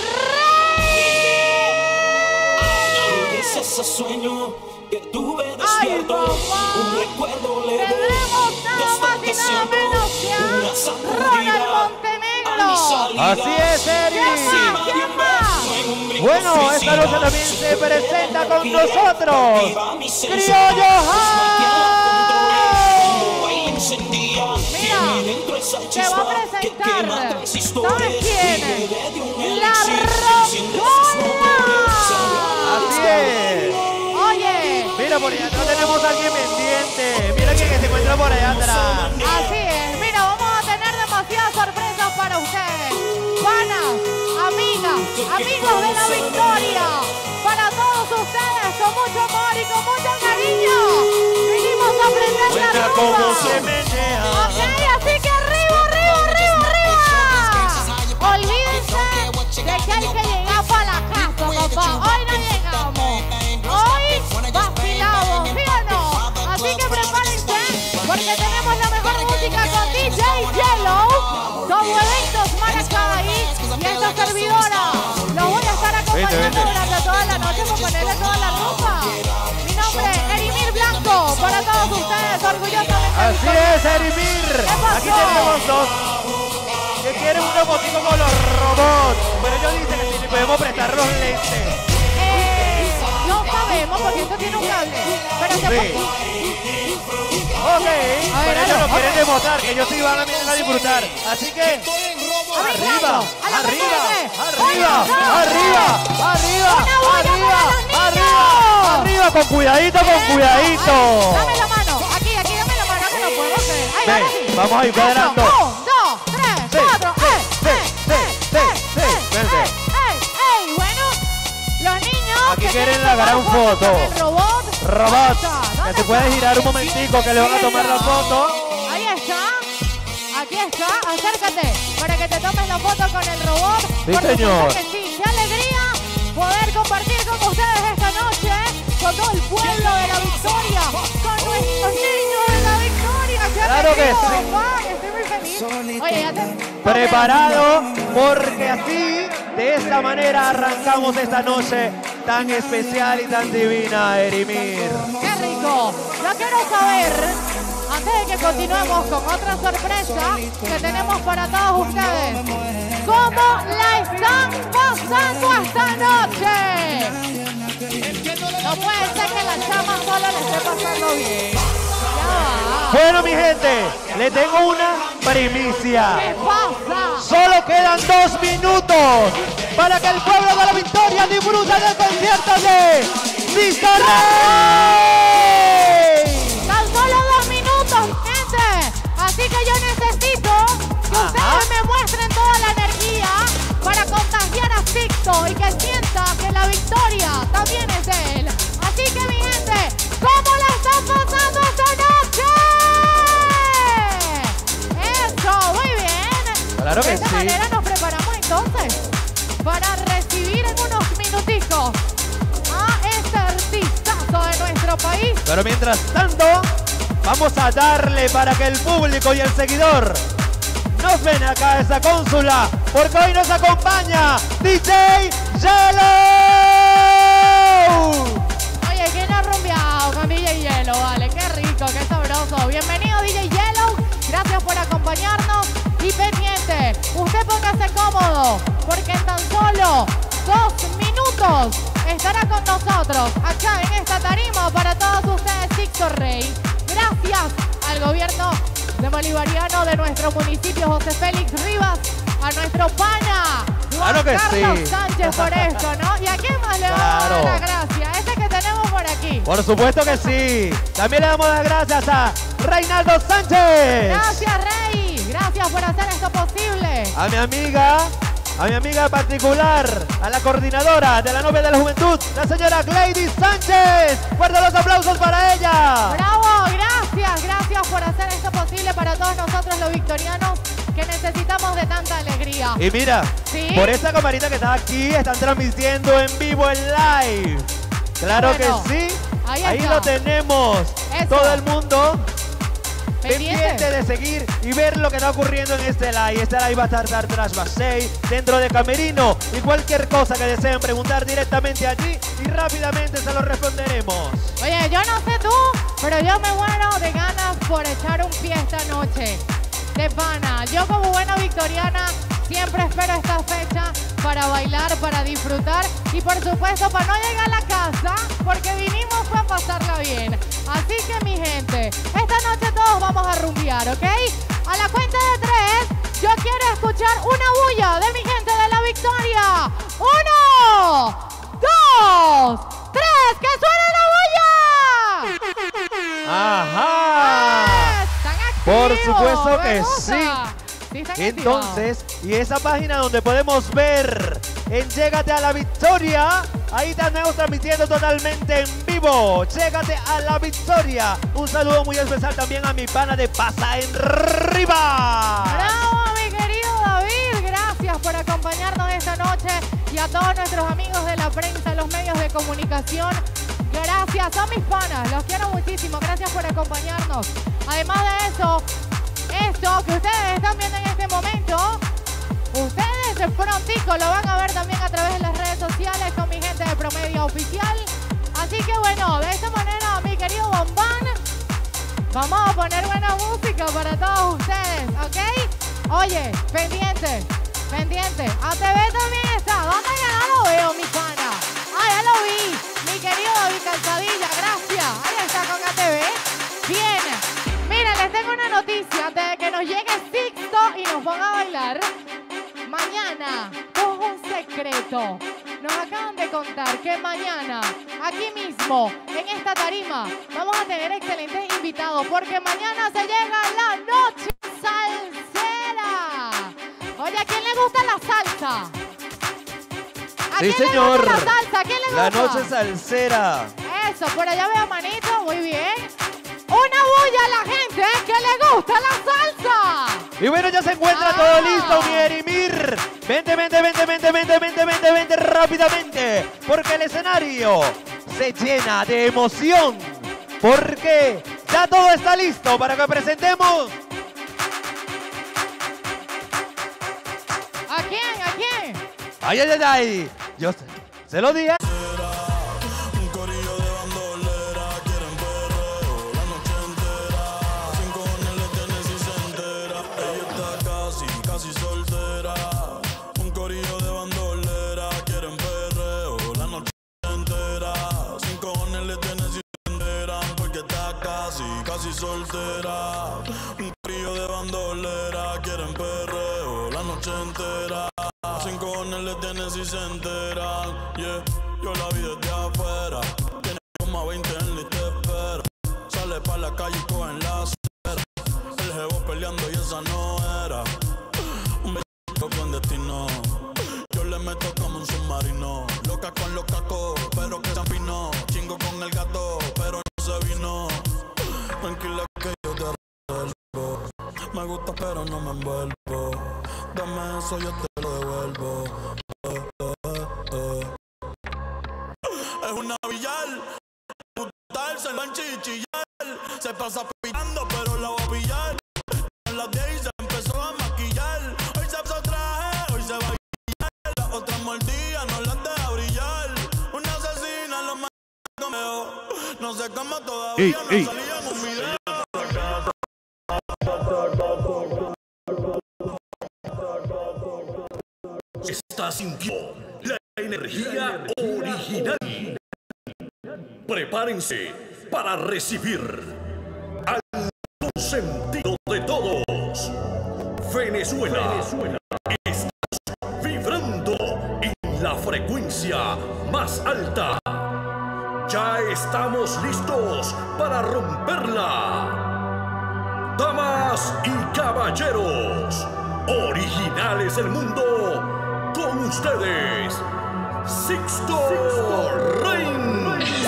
[SPEAKER 8] Rey.
[SPEAKER 12] Es ese sueño que tuve
[SPEAKER 8] ¡Ay,
[SPEAKER 12] despierto,
[SPEAKER 8] papá!
[SPEAKER 12] un recuerdo leve,
[SPEAKER 8] Tendremos nada más y nada menos que a Ronald Montenegro.
[SPEAKER 9] Así es, Eri.
[SPEAKER 8] ¿Quién más?
[SPEAKER 9] Bueno, esta noche también se presenta con nosotros Criollo
[SPEAKER 8] Mira, te va a presentar, ¿sabes quién? La Rocola.
[SPEAKER 9] Así es.
[SPEAKER 8] Oye.
[SPEAKER 9] Mira, por allá atrás tenemos a alguien pendiente. Mira quién se encuentra por allá atrás.
[SPEAKER 8] Así es. Mira, vamos a tener demasiadas sorpresas para ustedes. con mucho amor y con mucho cariño. Vinimos a aprender la
[SPEAKER 9] Buena
[SPEAKER 8] rumba.
[SPEAKER 9] como se menea.
[SPEAKER 8] Ok, así que arriba, arriba, arriba, arriba. Olvídense de que hay que llegar para la casa, papá. Hoy no llegamos. Hoy vacilamos, ¿sí o no? Así que prepárense, porque tenemos la mejor música con D J Yellow, como eventos Maracay y esta servidora. Los voy a estar acompañando
[SPEAKER 9] Vente, vente.
[SPEAKER 8] durante toda la noche por ponerle toda la rumba. Mi nombre es Erimir Blanco, para todos ustedes, orgullosamente.
[SPEAKER 9] Así es, Erimir. Aquí tenemos dos que quieren un motivo con los robots. Pero ellos dicen que si le podemos prestar los lentes.
[SPEAKER 8] Eh, no sabemos porque esto tiene un cable. Pero se
[SPEAKER 9] Sí. Ok,
[SPEAKER 8] A ver,
[SPEAKER 9] pero ellos
[SPEAKER 8] dale,
[SPEAKER 9] no quieren
[SPEAKER 8] ok.
[SPEAKER 9] demostrar que ellos sí van a venir a disfrutar. Así que, arriba,
[SPEAKER 8] a la
[SPEAKER 9] arriba,
[SPEAKER 8] cuenta de tres.
[SPEAKER 9] arriba,
[SPEAKER 8] Uno, dos,
[SPEAKER 9] arriba,
[SPEAKER 8] tres.
[SPEAKER 9] arriba,
[SPEAKER 8] Una bulla
[SPEAKER 9] arriba,
[SPEAKER 8] para los niños.
[SPEAKER 9] arriba, arriba, con cuidadito, con
[SPEAKER 8] Eso.
[SPEAKER 9] cuidadito.
[SPEAKER 8] Ay, dame la mano. Aquí, aquí, dame la mano que no puedo creer. Ay,
[SPEAKER 9] Ven,
[SPEAKER 8] ahora sí.
[SPEAKER 9] vamos a ir
[SPEAKER 8] Eso.
[SPEAKER 9] cuadrando.
[SPEAKER 8] Un, dos, tres,
[SPEAKER 9] Sí,
[SPEAKER 8] cuatro.
[SPEAKER 9] sí,
[SPEAKER 8] ¡Eh,
[SPEAKER 9] sí,
[SPEAKER 8] eh,
[SPEAKER 9] sí,
[SPEAKER 8] eh,
[SPEAKER 9] sí,
[SPEAKER 8] eh,
[SPEAKER 9] sí,
[SPEAKER 8] eh,
[SPEAKER 9] vente.
[SPEAKER 8] eh, eh, eh! Bueno, los niños
[SPEAKER 9] Aquí
[SPEAKER 8] que
[SPEAKER 9] quieren
[SPEAKER 8] quieren
[SPEAKER 9] la gran
[SPEAKER 8] tomar fotos
[SPEAKER 9] foto.
[SPEAKER 8] con el robot.
[SPEAKER 9] Robot,
[SPEAKER 8] ¿Dónde está?
[SPEAKER 9] que
[SPEAKER 8] ¿Dónde
[SPEAKER 9] te puedes
[SPEAKER 8] está?
[SPEAKER 9] girar un momentico que le van a tomar la foto.
[SPEAKER 8] Ahí está. Aquí está. Acércate para que te tomes la foto con el robot.
[SPEAKER 9] Sí,
[SPEAKER 8] Por
[SPEAKER 9] señor.
[SPEAKER 8] supuesto que sí. Qué alegría poder compartir con ustedes esta noche, con todo el pueblo de la Victoria, con nuestros niños de la Victoria. ¡Qué
[SPEAKER 9] Claro que
[SPEAKER 8] alegría,
[SPEAKER 9] sí.
[SPEAKER 8] papá! Estoy muy feliz. Oye, ya te...
[SPEAKER 9] Preparado, porque así, de esta manera, arrancamos esta noche tan especial y tan divina, Erimir.
[SPEAKER 8] ¡Qué rico! Yo quiero saber, antes de que continuemos con otra sorpresa que tenemos para todos ustedes, ¿cómo la están pasando esta noche? No puede ser que la chama sola le esté pasando bien. Ya va.
[SPEAKER 9] Bueno, mi gente, le tengo una primicia.
[SPEAKER 8] ¿Qué pasa?
[SPEAKER 9] Solo quedan dos minutos para que el pueblo de la Victoria disfrute del concierto de Cristo Rey.
[SPEAKER 8] Tan solo dos minutos, gente. Así que yo necesito que
[SPEAKER 9] Ajá.
[SPEAKER 8] ustedes me muestren toda la energía para contagiar a Sixto y que sienta que la victoria también es de él. Así que mi gente, ¿cómo la están pasando esta noche? Eso, muy bien.
[SPEAKER 9] Claro que
[SPEAKER 8] De esta
[SPEAKER 9] sí.
[SPEAKER 8] manera nos preparamos entonces para recibir en unos minuticos a este artistazo de nuestro país.
[SPEAKER 9] Pero mientras tanto, vamos a darle para que el público y el seguidor nos ven acá a esa cónsula, porque hoy nos acompaña D J Yellow.
[SPEAKER 8] Oye, ¿quién ha rumbeado con D J Yellow? Vale, qué rico, qué sabroso. Bienvenido D J Yellow, gracias por acompañarnos. Y pendiente, usted póngase cómodo, porque en tan solo dos minutos estará con nosotros acá en esta tarima para todos ustedes, Sixto Rey. Gracias al gobierno de bolivariano de nuestro municipio, José Félix Rivas, a nuestro pana, Juan
[SPEAKER 9] Claro que
[SPEAKER 8] Carlos
[SPEAKER 9] sí.
[SPEAKER 8] Sánchez, por esto, ¿no? ¿Y a quién más le vamos a dar
[SPEAKER 9] Claro.
[SPEAKER 8] la gracia? Este que tenemos por aquí.
[SPEAKER 9] Por supuesto que sí. También le damos las gracias a Reinaldo Sánchez.
[SPEAKER 8] Gracias, Rey. Gracias por hacer esto posible.
[SPEAKER 9] A mi amiga, a mi amiga en particular, a la coordinadora de la novia de la juventud, la señora Gladys Sánchez. Fuerte los aplausos para ella.
[SPEAKER 8] Bravo, gracias, gracias por hacer esto posible para todos nosotros los victorianos que necesitamos de tanta alegría.
[SPEAKER 9] Y mira,
[SPEAKER 8] ¿Sí?
[SPEAKER 9] por esta camarita que está aquí, están transmitiendo en vivo en live. Claro
[SPEAKER 8] Bueno,
[SPEAKER 9] que sí.
[SPEAKER 8] ahí
[SPEAKER 9] Ahí
[SPEAKER 8] está.
[SPEAKER 9] lo tenemos.
[SPEAKER 8] Eso.
[SPEAKER 9] Todo el mundo
[SPEAKER 8] Pendiente.
[SPEAKER 9] pendiente de seguir y ver lo que está ocurriendo en este live. Este live va a estar tras Basey, dentro de Camerino, y cualquier cosa que deseen preguntar directamente allí y rápidamente se lo responderemos.
[SPEAKER 8] Oye, yo no sé tú, pero yo me muero de ganas por echar un pie esta noche. De pana. Yo como buena victoriana siempre espero esta fecha para bailar, para disfrutar y por supuesto para no llegar a la casa porque vinimos para pasarla bien. Así que mi gente, esta noche todos vamos a rumbear, ¿ok? A la cuenta de tres, yo quiero escuchar una bulla de mi gente de la Victoria. ¡Uno! ¡Dos! ¡Tres! ¡Que suene la bulla!
[SPEAKER 9] ¡Ajá!
[SPEAKER 8] ¡Están
[SPEAKER 9] Por
[SPEAKER 8] activos!
[SPEAKER 9] supuesto
[SPEAKER 8] Me
[SPEAKER 9] que
[SPEAKER 8] gusta.
[SPEAKER 9] sí.
[SPEAKER 8] Sí, están
[SPEAKER 9] Entonces, y esa página donde podemos ver en Llégate a la Victoria, ahí estamos transmitiendo totalmente en vivo. vivo. Llégate a la victoria. Un saludo muy especial también a mi pana de Pasa en Riva.
[SPEAKER 8] ¡Bravo, mi querido David! Gracias por acompañarnos esta noche y a todos nuestros amigos de la prensa, los medios de comunicación. Gracias a mis panas, los quiero muchísimo. Gracias por acompañarnos. Además de eso, esto que ustedes están viendo en este momento, ustedes de prontico lo van a ver también a través de las redes sociales con mi gente de Promedia Oficial. Así que bueno, de esta manera, mi querido Bombán, vamos a poner buena música para todos ustedes, ¿ok? Oye, pendiente, pendiente. A T V también está. ¿Dónde ya no lo veo, mi pana? Ah, ya lo vi. Mi querido David Calzadilla, gracias. Ahí está con A T V. Bien. Mira, les tengo una noticia antes de que nos llegue Sixto y nos ponga a bailar. Mañana, con un secreto, nos acaban de contar que mañana, aquí mismo, en esta tarima, vamos a tener excelentes invitados porque mañana se llega la noche salsera. Oye, ¿a quién le gusta la salsa? ¿A
[SPEAKER 9] Sí,
[SPEAKER 8] quién
[SPEAKER 9] señor.
[SPEAKER 8] le gusta la salsa? ¿A quién le gusta?
[SPEAKER 9] La noche salsera.
[SPEAKER 8] Eso, por allá veo manito, muy bien. Una bulla a la gente ¿eh? que le gusta la salsa.
[SPEAKER 9] Y bueno, ya se encuentra
[SPEAKER 8] Ah.
[SPEAKER 9] todo listo, mi Erimir. Vente, vente, vente, vente, vente, vente, vente, vente rápidamente. Porque el escenario se llena de emoción. Porque ya todo está listo para que presentemos.
[SPEAKER 8] ¿A quién? ¿A quién?
[SPEAKER 9] Ay, ay, ay, ay. Yo se, se lo dije.
[SPEAKER 13] Soltera, un trío de bandolera, quieren perreo la noche entera. Sin cojones le tienen si se enteran. Yeah, yo la vi desde afuera. Tiene como veinte en y te espera. Sale pa' la calle y cogen la acera. El jevo peleando y esa no era. Un besito con destino. Yo le meto como un submarino. Loca con los cacos, pero que se afinó. Chingo con el gato, pero no se vino. Tranquila que yo te resuelvo. Me gusta pero no me envuelvo. Dame eso, yo te lo devuelvo. Eh, eh, eh. Es una villal. Gustarse el manchichillar. Se pasa pitando pero la va a pillar. A las diez se empezó a maquillar. Hoy se puso traje, hoy se va a guillar. Las otras mordidas no las deja brillar. Una asesina lo más comeo. No sé cómo todavía
[SPEAKER 6] Ey,
[SPEAKER 13] no
[SPEAKER 6] ey.
[SPEAKER 13] salía en un video.
[SPEAKER 4] Está sintiendo la energía original. Prepárense para recibir al sentido de todos. Venezuela, estamos vibrando en la frecuencia más alta. Ya estamos listos para romperla. Damas y caballeros, originales del mundo, con ustedes, Sixto, Sixto Reign.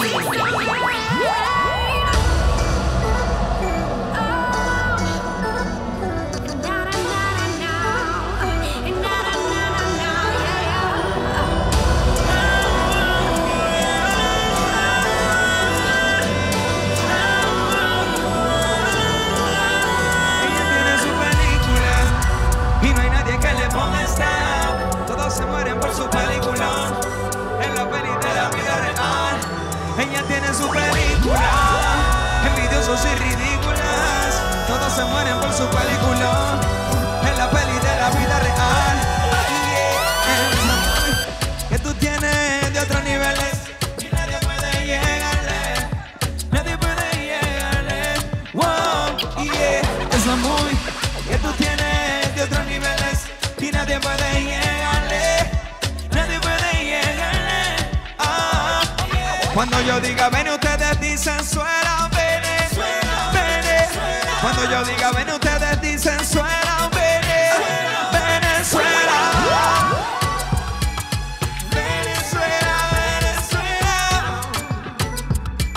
[SPEAKER 14] Todos se mueren por su película. En la peli de la vida real. Ella tiene su película. Envidiosos y ridículas. Todos se mueren por su película. En la peli de la vida real. Yeah. Que tú tienes de otros niveles. Y nadie puede llegarle. Nadie puede llegarle. Wow, yeah. Eso muy. Que tú tienes de otros niveles. Y nadie puede llegarle, nadie puede llegarle. Ah, yeah. Cuando yo diga ven, ustedes dicen suena, vene, vene. Cuando yo diga ven, ustedes dicen suena, vene, Venezuela. Venezuela, Venezuela.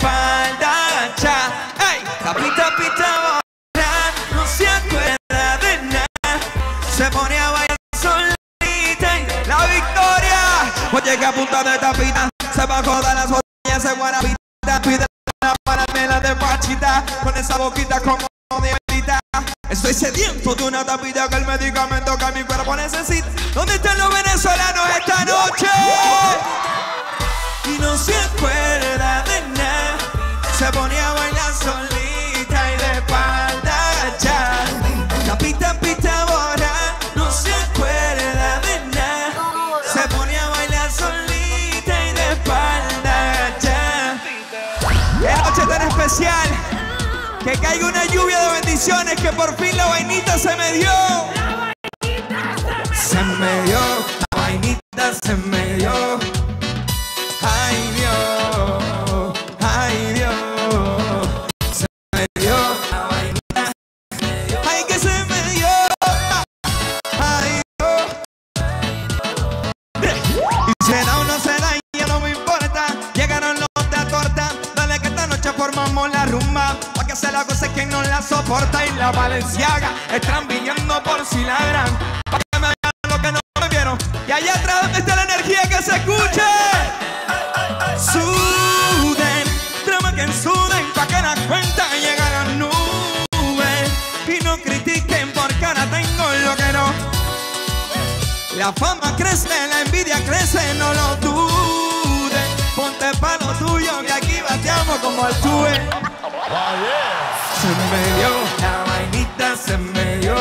[SPEAKER 14] espalda agacha. Ey, tapita, pita, borra, no se acuerda de nada. Se pone a bailar solita y la victoria. Oye, que a punta de tapita se bajó de las botellas, se guarapita. Pide la paramela de Pachita, con esa boquita como de bendita. Estoy sediento de una tapita que el medicamento que mi cuerpo necesita. ¿Dónde están los venezolanos esta noche? Y no se acuerda de nada. Se ponía a bailar solita y de espalda agachada. Tapita, pita, borra, no se acuerda de nada. Se ponía a bailar solita y de espalda agachada. Qué noche tan especial. Que caiga una lluvia de bendiciones, que por fin la vainita se me dio. Se me dio, la vainita se me dio. Ay Dios, ay Dios. Se me dio, la vainita se me dio. Ay que se me dio. Ay Dios. Y se da o no se da, ya no me importa. Llegaron los de torta. Dale que esta noche formamos la rumba. Se la cosa es quien no la soporta. Y la Valenciaga están viniendo por si la gran. Para que me vean lo que no me vieron. Y allá atrás donde está la energía que se escuche. Suden, trama que suden. Pa' que la cuenta llegue a las nubes. Y no critiquen porque ahora tengo lo que no. La fama crece, la envidia crece, no lo dudes. Ponte pa' lo tuyo que aquí bateamos como el tube. Se me dio, la vainita se me dio.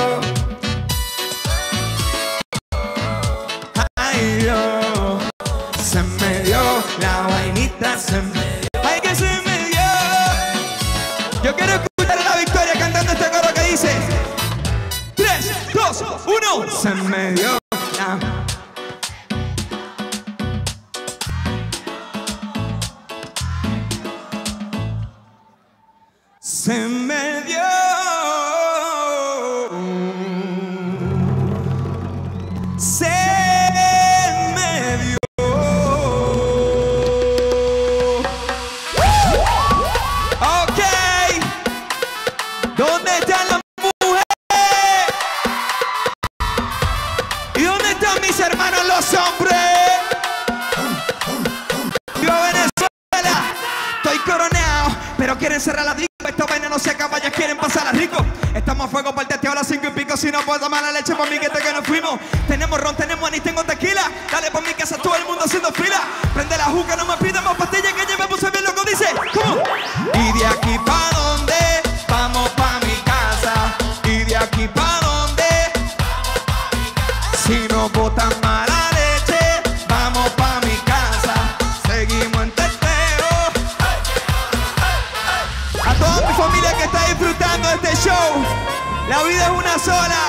[SPEAKER 14] Ay Dios, se me dio, la vainita se me dio. Ay que se me dio. Yo quiero escuchar a la Victoria cantando este coro que dice tres, dos, uno. Se me dio la... Se me dio, se me dio. Ok, ¿dónde están las mujeres? ¿Y dónde están mis hermanos los hombres? Viva Venezuela, estoy coronado, pero quieren cerrar la disco. Esta vaina no se acaba, ya quieren pasarla rico. Estamos a fuego por el teteo a las cinco y pico. Si no puedo tomar la leche por mi que que nos fuimos. Tenemos ron, tenemos anís, tengo tequila. Dale por mi casa, todo el mundo haciendo fila. Prende la juca, no me pidamos pastillas que llevemos a ver lo que dice. ¿Cómo? Y de aquí pa' dónde, vamos pa' mi casa. Y de aquí pa' dónde, si no botan mala leche, vamos pa' mi casa. Seguimos en teteo. A toda mi familia que está disfrutando de este show, la vida es una sola.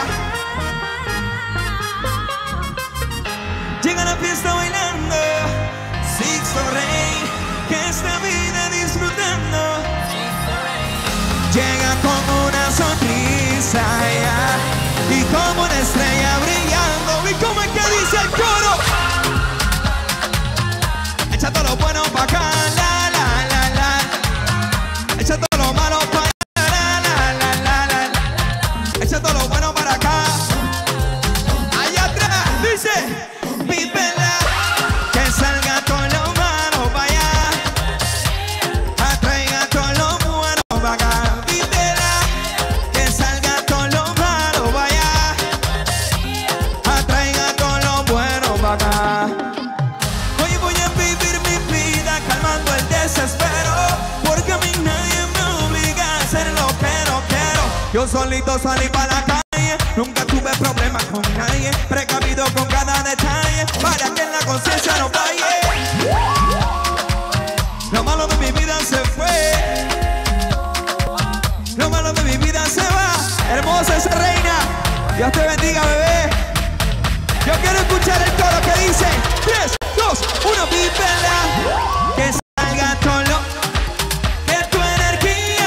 [SPEAKER 14] Llega a la fiesta bailando, Sixto Rey, que esta vida disfrutando. Llega con una sonrisa ya, y como una estrella brillando. ¿Y cómo es que dice el coro? Echa todo lo bueno pa' acá, la la la la. Echa todo lo malo para la la la la la. Echa todo lo bueno para acá. Allá atrás dice, vívela, que salga todo lo malo para allá. Atraiga todo lo bueno para acá. Vívela, que salga todo lo malo para allá. Atraiga todo lo bueno para acá. Hoy voy a vivir mi vida calmando el desespero, porque a mí nadie me obliga a hacer lo que no quiero. Yo solito salí para la calle, nunca tuve problemas con nadie. Precavido con cada detalle, para que en la conciencia no falle. Lo malo de mi vida se fue, lo malo de mi vida se va. Hermosa esa reina, Dios te bendiga, bebé. Yo quiero escuchar el coro que dice tres, dos, uno, vívela, que salga todo lo de tu energía.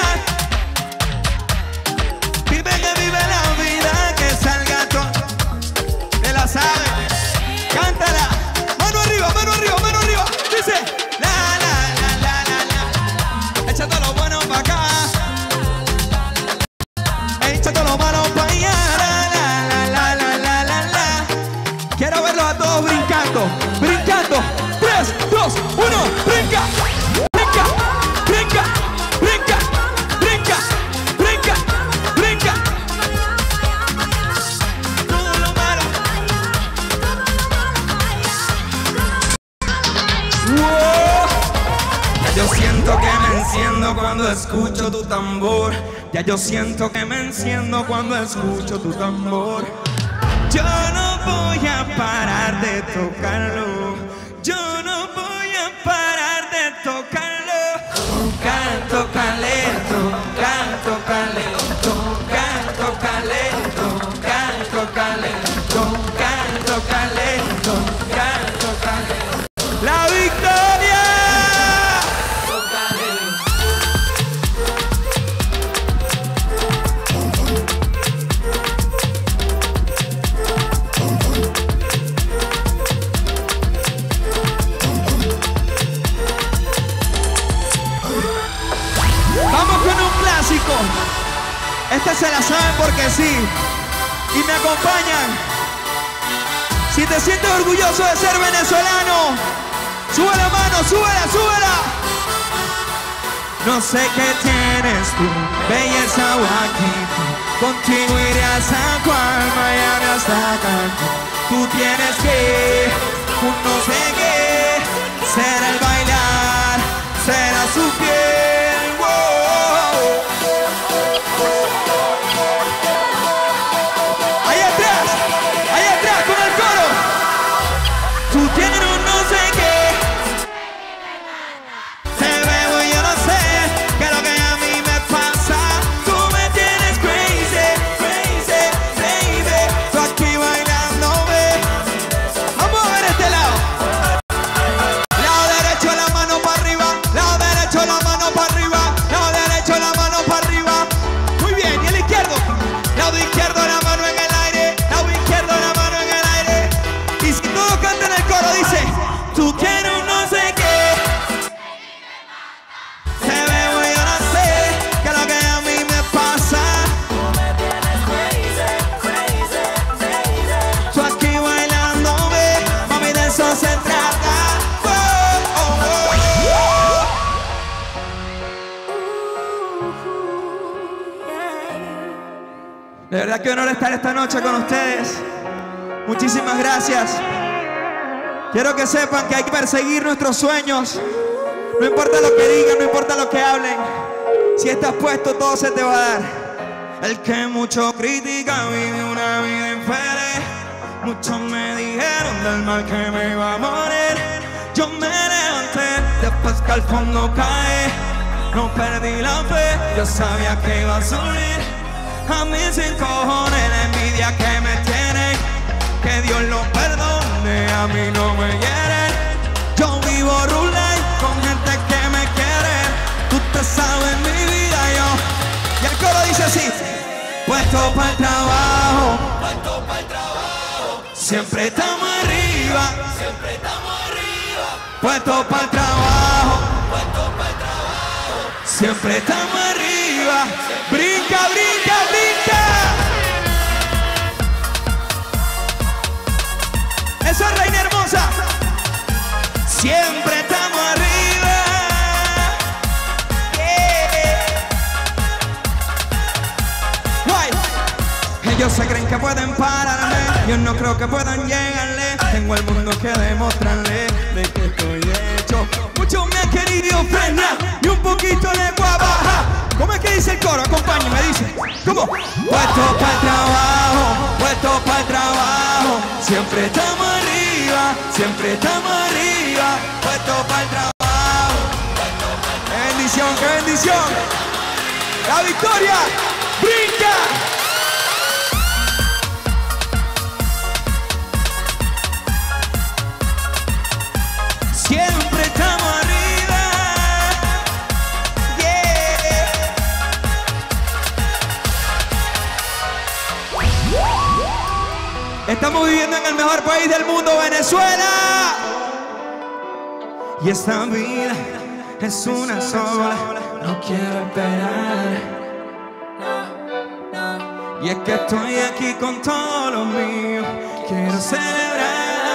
[SPEAKER 14] Vive que vive la vida, que salga todo. Te la sabes, cántala. Mano arriba, mano arriba, mano arriba. Dice la la la la la la. Echa todo lo bueno pa' acá. Echa todo lo malo pa' allá. La, la, la, la, la, la, la. Quiero verlos a todos brincando, brincando. Tres, dos, uno, brinca, brinca, brinca, brinca, brinca, brinca, brinca. Todo lo malo. Wow. Ya yo siento que me enciendo cuando escucho tu tambor. Ya yo siento que me enciendo cuando escucho tu tambor. Yo no voy a parar de tocarlo. Yo no voy a parar de tocarlo. Canto calento, canto calento, canto calento, canto calento, canto calento, canto calento. La victoria. Esta se la saben porque sí. Y me acompañan. Si te sientes orgulloso de ser venezolano, sube la mano, súbela, súbela. No sé qué tienes tú, belleza o actitud. Contigo iré a San Juan, Miami hasta Cancún. Tú tienes que, un no sé qué, será el bailar, será su piel. Wow. Ahí atrás, ahí atrás con el coro. Tú tienes un no sé qué. Te veo y yo no sé qué es lo que a mí me pasa. Tú me tienes crazy, crazy, baby. Tú aquí bailándome. Vamos a ver este lado. Lado derecho, la mano para arriba. Lado derecho, la mano para arriba. Lado derecho, la mano para arriba. Muy bien, y el izquierdo. Lado izquierdo, la mano en el aire. Lado izquierdo, la mano en el aire. Y si todos cantan el coro, dice: tú tienes un no sé qué. Te veo y yo no sé qué es lo que a mí me pasa. Tú aquí bailándome, mami, de eso se trata. Oh, oh, oh. De verdad que honor estar esta noche con ustedes. Muchísimas gracias. Quiero que sepan que hay que perseguir nuestros sueños. No importa lo que digan, no importa lo que hablen. Si estás puesto, todo se te va a dar. El que mucho critica vive una vida infeliz. Muchos me dijeron del mal que me iba a morir. Yo me levanté después que al fondo cae. No perdí la fe, yo sabía que iba a subir. A mí sin cojones la envidia que me tienen. Que Dios lo perdone, a mí no me hieren. Yo vivo rulay con gente que me quiere. Tú te sabes mi vida, yo. Y el coro dice así: puesto para el trabajo, puesto para el trabajo. Siempre estamos arriba, siempre estamos arriba. Puesto para el trabajo, puesto para el trabajo. Siempre estamos arriba. Brinca, brinca, brinca. Eso es reina hermosa. Siempre estamos arriba. Yeah. Guay. Ellos se creen que pueden pararme. Yo no creo que puedan llegarle. Tengo el mundo que demostrarle de que estoy hecho. Muchos me han querido frenar y un poquito le voy a bajar. ¿Cómo es que dice el coro? Acompáñame, dice. ¿Cómo? Puesto para el trabajo, puesto para el trabajo. Siempre estamos arriba, siempre estamos arriba. Puesto para el trabajo. ¡Qué bendición, qué bendición! ¡La victoria! ¡Brinca! Siempre estamos arriba. Yeah. Estamos viviendo en el mejor país del mundo, Venezuela. Y esta vida es una sola. no quiero esperar. Y es que estoy aquí con todo lo mío. Quiero celebrar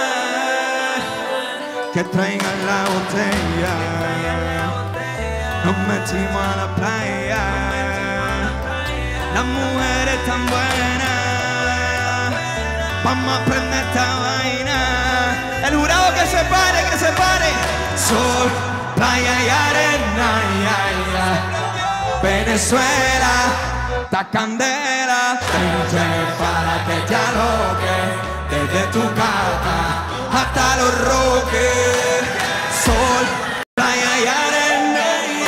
[SPEAKER 14] que traigan la botella. Nos metimos a la playa. Las mujeres tan buenas. Vamos a prender esta vaina. El jurado que se pare, que se pare. Sol, playa y arena. Ya, ya. Venezuela, esta candela. Vente para que te aloques. Desde tu cama hasta los roques. Sol, playa y arena.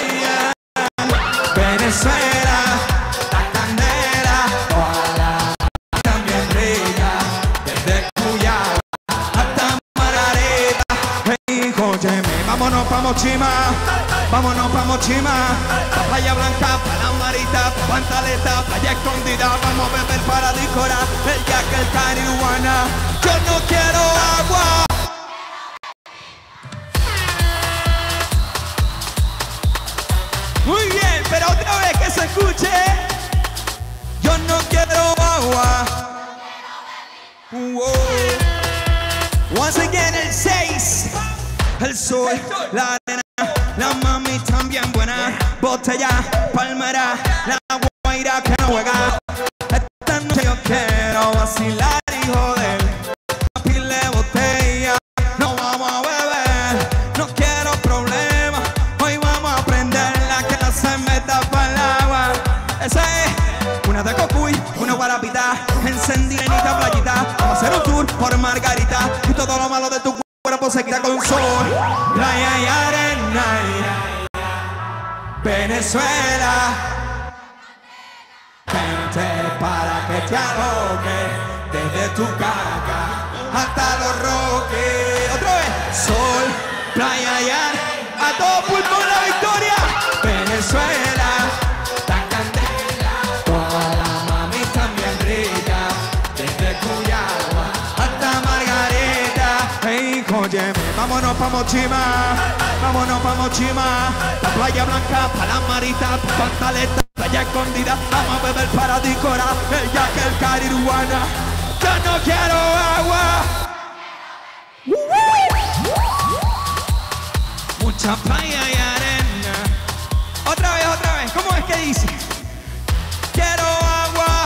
[SPEAKER 14] Venezuela, la candela. Toda la también rica. Desde Cuyaba hasta Margarita. Hey, óyeme, vámonos pa' Mochima. Vámonos pa' Mochima. Pa' Playa Blanca, pa' la Marita, pa' Pantaleta, Playa Escondida. Vamos a beber para decorar el Jack, el Carihuana. Yo no quiero agua. Muy bien, pero otra vez que se escuche. Yo no quiero agua. Wow. Once again el seis. El sol, la arena, la mami también buena. Botella, palmera, la guaira que no juega. Esta noche yo quiero vacilar y joder. Pile botella, no vamos a beber. No quiero problemas, hoy vamos a prenderla que no se meta para el agua. Esa es una de Cocuy, una guarapita, encendida en esta playita. Vamos a hacer un tour por Margarita y todo lo malo de tu cuerpo se quita con sol, playa y arena. Venezuela, vente para que te aloques. Desde tu caca hasta los roques. Otra vez, sol, playa y arena. A todo pulmón la victoria. Venezuela, la candela. Toda la mami también rica. Desde Cuyaba hasta Margarita. Hey, óyeme, vámonos pa' Mochima. Vámonos pa' Mochima. La Playa Blanca, pa' la Marita, pa' Pantaleta, Playa Escondida. Vamos a beber para decorar el Jack, el Carihuana. Yo no quiero agua. Mucha playa y arena. Otra vez, otra vez. ¿Cómo es que dice? Quiero agua.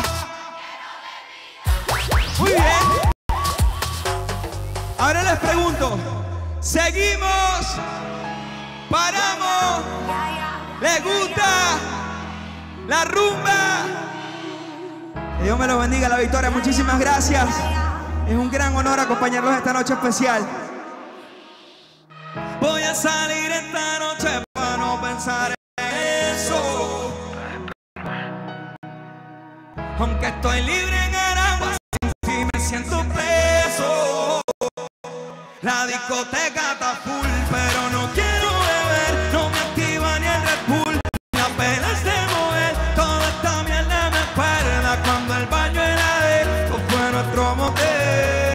[SPEAKER 14] Muy bien. Ahora les pregunto, ¿seguimos? ¿Paramos? ¿Les gusta la rumba? Que Dios me lo bendiga, la victoria. Muchísimas gracias. Es un gran honor acompañarlos esta noche especial. Voy a salir esta noche para no pensar en eso. Aunque estoy libre en Aragua, sin ti me siento preso. La discoteca está full, pero no quiero beber. No me activa ni el Red Bull, ni apenas de mover. Toda esta mierda me acuerda cuando el baño era de esto fue nuestro motel.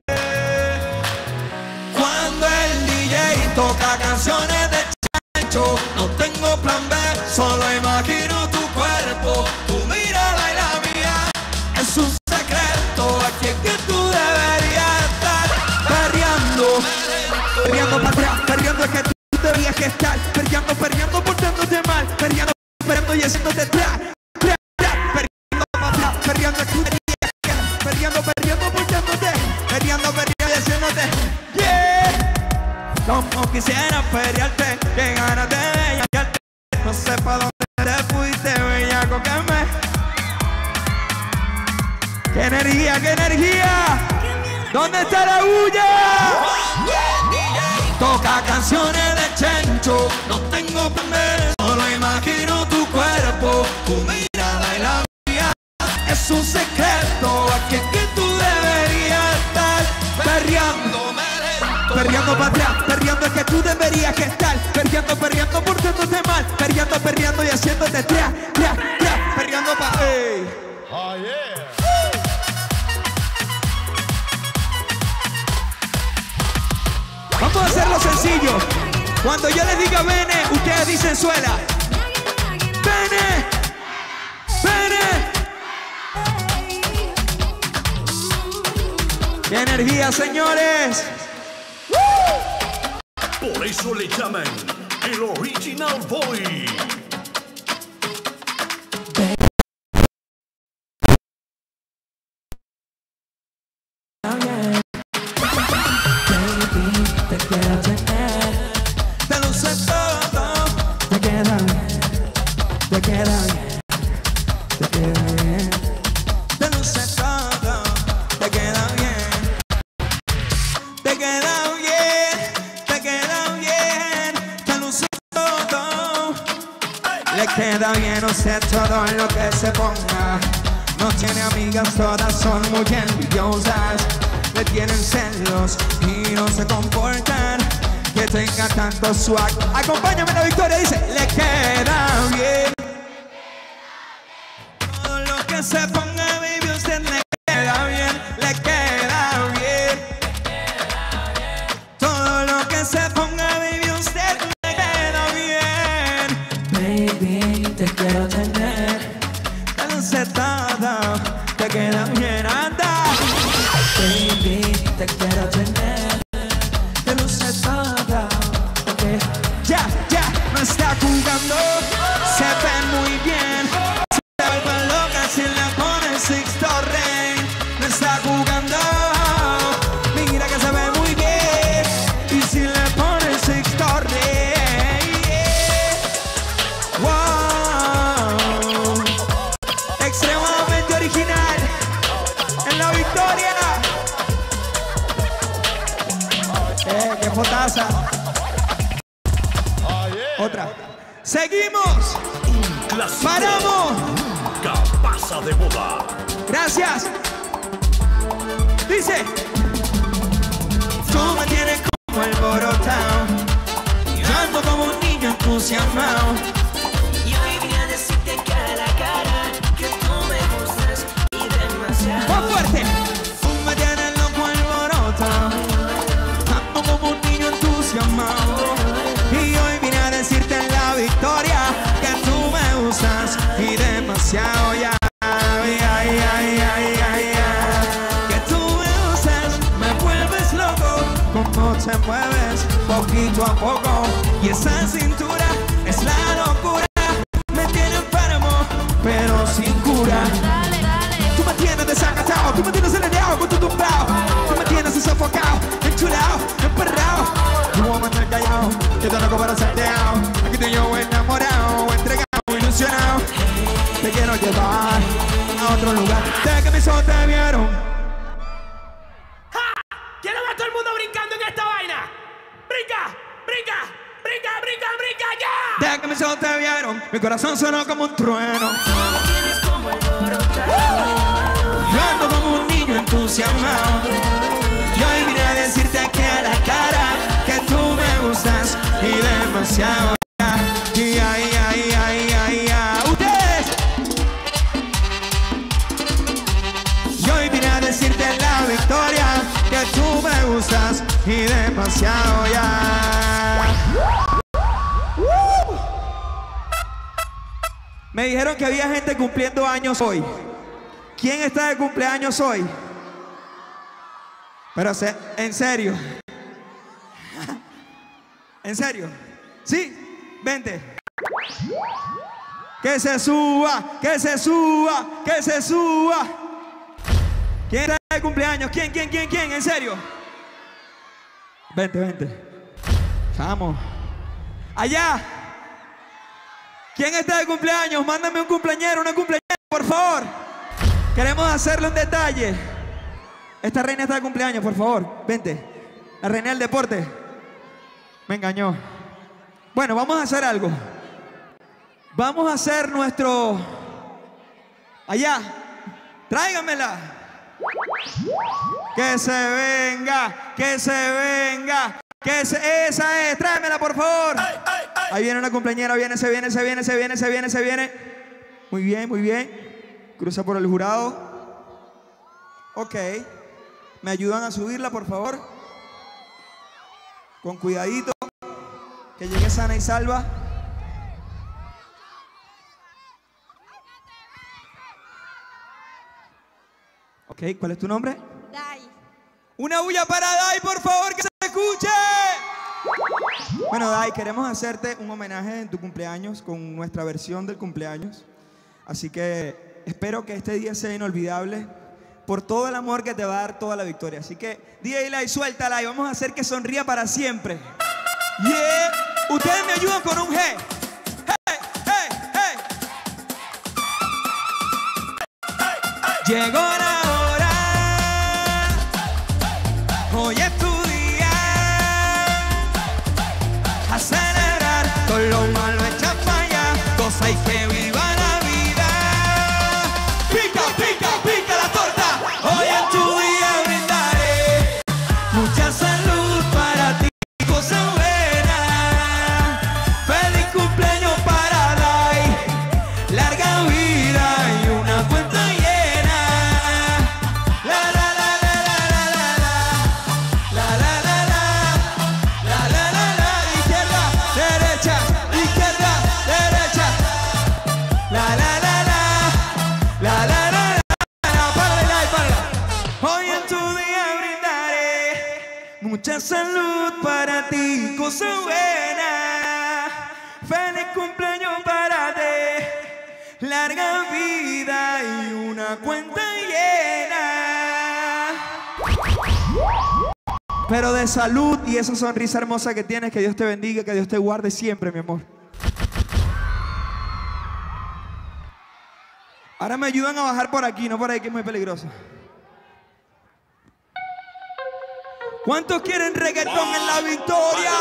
[SPEAKER 14] Cuando el D J toca canciones de chancho, no tengo plan B, solo imagino tu cuerpo, tu mirada y la mía. Es un secreto, aquí es que tú deberías estar perreando. Perreando para atrás, perreando es que tú deberías que estar. Perreando, perreando, portándote mal. Perreando, perreando y haciéndote tra, tra, tra. Perreando para atrás, perreando es que tú deberías que estar. Perreando, perreando, portándote. Perreando, perreando y haciéndote. Yeah. Como quisiera perrearte, que ganas de bellaquearte. No sé pa' dónde te fuiste, bellaco que me. ¡Qué energía, qué energía! ¿Dónde está la bulla? Toca canciones de chencho, no tengo plan, solo imagino tu cuerpo, tu mirada y la mía. Es un secreto, aquí es que tú deberías estar perreando, perreando para atrás, perreando es que tú deberías que estar, perreando, perreando, portándote mal, perreando, perreando y haciéndote tra, tra, tra, perreando para. Hey. Oh yeah. Vamos a hacerlo sencillo. Cuando yo les diga vene, ustedes dicen suela. energía, señores.
[SPEAKER 4] Por eso le llaman el Original Boy.
[SPEAKER 14] Te quiero tener, te luce todo, te queda bien, te queda bien, te queda bien, te luce todo, te queda bien, te queda bien, te queda bien, te luce todo, le queda bien usted todo en lo que se ponga, no tiene amigas, todas son muy envidiosas. Le tienen celos y no se comportan. Que tenga tanto swag. Acompáñame en la victoria, dice. Le queda bien. Todo lo que se ponga, baby, usted le queda bien. Le queda bien. Todo lo que se ponga, baby, usted le queda bien. Baby, te quiero tener. Te luce todo, te queda bien. Anda. Baby, te quiero tener, te luce toda, okay. Ya, ya, no está jugando, se ve muy bien, se vuelve loca si le pone Sixto Rey, no está jugando, mira que se ve muy bien, y si le pone Sixto Rey, wow, extremadamente original, en la victoria. Eh, qué potaza. Otra. Seguimos. Paramos.
[SPEAKER 4] Nunca pasa de moda.
[SPEAKER 14] Gracias. Dice. Tú me tienes como el borotao. Yo ando como un niño entusiasmado. Y hoy vine a decirte cara a cara que tú me gustas y demasiado. Más fuerte. Tú me tienes loco el borotao. Como un niño entusiasmado. Y hoy vine a decirte en la victoria que tú me gustas y demasiado ya. Ay, ay, ay, ay, ay, ay. Que tú me gustas, me vuelves loco. Como te mueves poquito a poco. Y esa cintura es la locura. Me tiene enfermo, pero sin cura. Tú me tienes desacatado, tú me tienes enredado con tu tumbao. Tú me tienes sofocado, enchulado, emperrado. Tú me mandas callado, yo te loco para salteado. Aquí estoy yo enamorado, entregado, ilusionado. Te quiero llevar a otro lugar. Desde que mis ojos te vieron.
[SPEAKER 15] ¡Ja! Quiero ver a todo el mundo brincando en esta vaina. ¡Brinca! ¡Brinca! ¡Brinca! ¡Brinca! ¡Brinca! ¡Ya!
[SPEAKER 14] Desde que mis ojos te vieron, mi corazón sonó como un trueno. Yo ando como un niño entusiasmado. Y hoy vine a decirte que a la cara que tú me gustas y demasiado. Y ay, ay, ay, ay, ay. Ustedes. Y hoy vine a decirte en la victoria que tú me gustas y demasiado ya. Me dijeron que había gente cumpliendo años hoy. ¿Quién está de cumpleaños hoy? Pero se, en serio. ¿En serio? ¿Sí? Vente. Que se suba, que se suba, que se suba. ¿Quién está de cumpleaños? ¿Quién, quién, quién, quién? ¿En serio? Vente, vente. Vamos. Allá. ¿Quién está de cumpleaños? Mándame un cumpleañero, una cumpleañera, por favor. Queremos hacerle un detalle. Esta reina está de cumpleaños, por favor. Vente. La reina del deporte. Me engañó. Bueno, vamos a hacer algo. Vamos a hacer nuestro... Allá. Tráigamela. Que se venga, que se venga. Que se... Esa es. Tráemela, por favor. Ahí viene una cumpleañera. Viene, se viene, se viene, se viene, se viene, se viene. Muy bien, muy bien. Cruza por el jurado. Ok. ¿Me ayudan a subirla, por favor? Con cuidadito. Que llegue sana y salva. Ok, ¿cuál es tu nombre?
[SPEAKER 2] Dai.
[SPEAKER 14] Una bulla para Dai, por favor, que se escuche. Bueno, Dai, queremos hacerte un homenaje en tu cumpleaños con nuestra versión del cumpleaños. Así que espero que este día sea inolvidable por todo el amor que te va a dar toda la victoria. Así que, D J Eli, suéltala y vamos a hacer que sonría para siempre. Yeah. Ustedes me ayudan con un G. Hey, hey, hey. Llegó la hora. Hoy es tu día. A celebrar. Todo lo malo echa para allá. Goza y que viva la vida. Pica, pica, pica la torta. Hoy es tu día, brindaré. Mucha salud para ti. Cosa buena. Feliz cumpleaños para Dai. Larga vida y una cuenta llena. La la la la la la la la. La la la la. La la la la. Izquierda, derecha, izquierda, derecha. La la la la. La la la la. Para Dai, para. Hoy en tu día brindaré. Mucha salud para ti, cosa buena. Feliz cumpleaños para ti. Larga vida y una cuenta llena. Pero de salud y esa sonrisa hermosa que tienes, que Dios te bendiga, que Dios te guarde siempre, mi amor. Ahora me ayudan a bajar por aquí, no por ahí que es muy peligroso. ¿Cuántos quieren reggaetón en la victoria?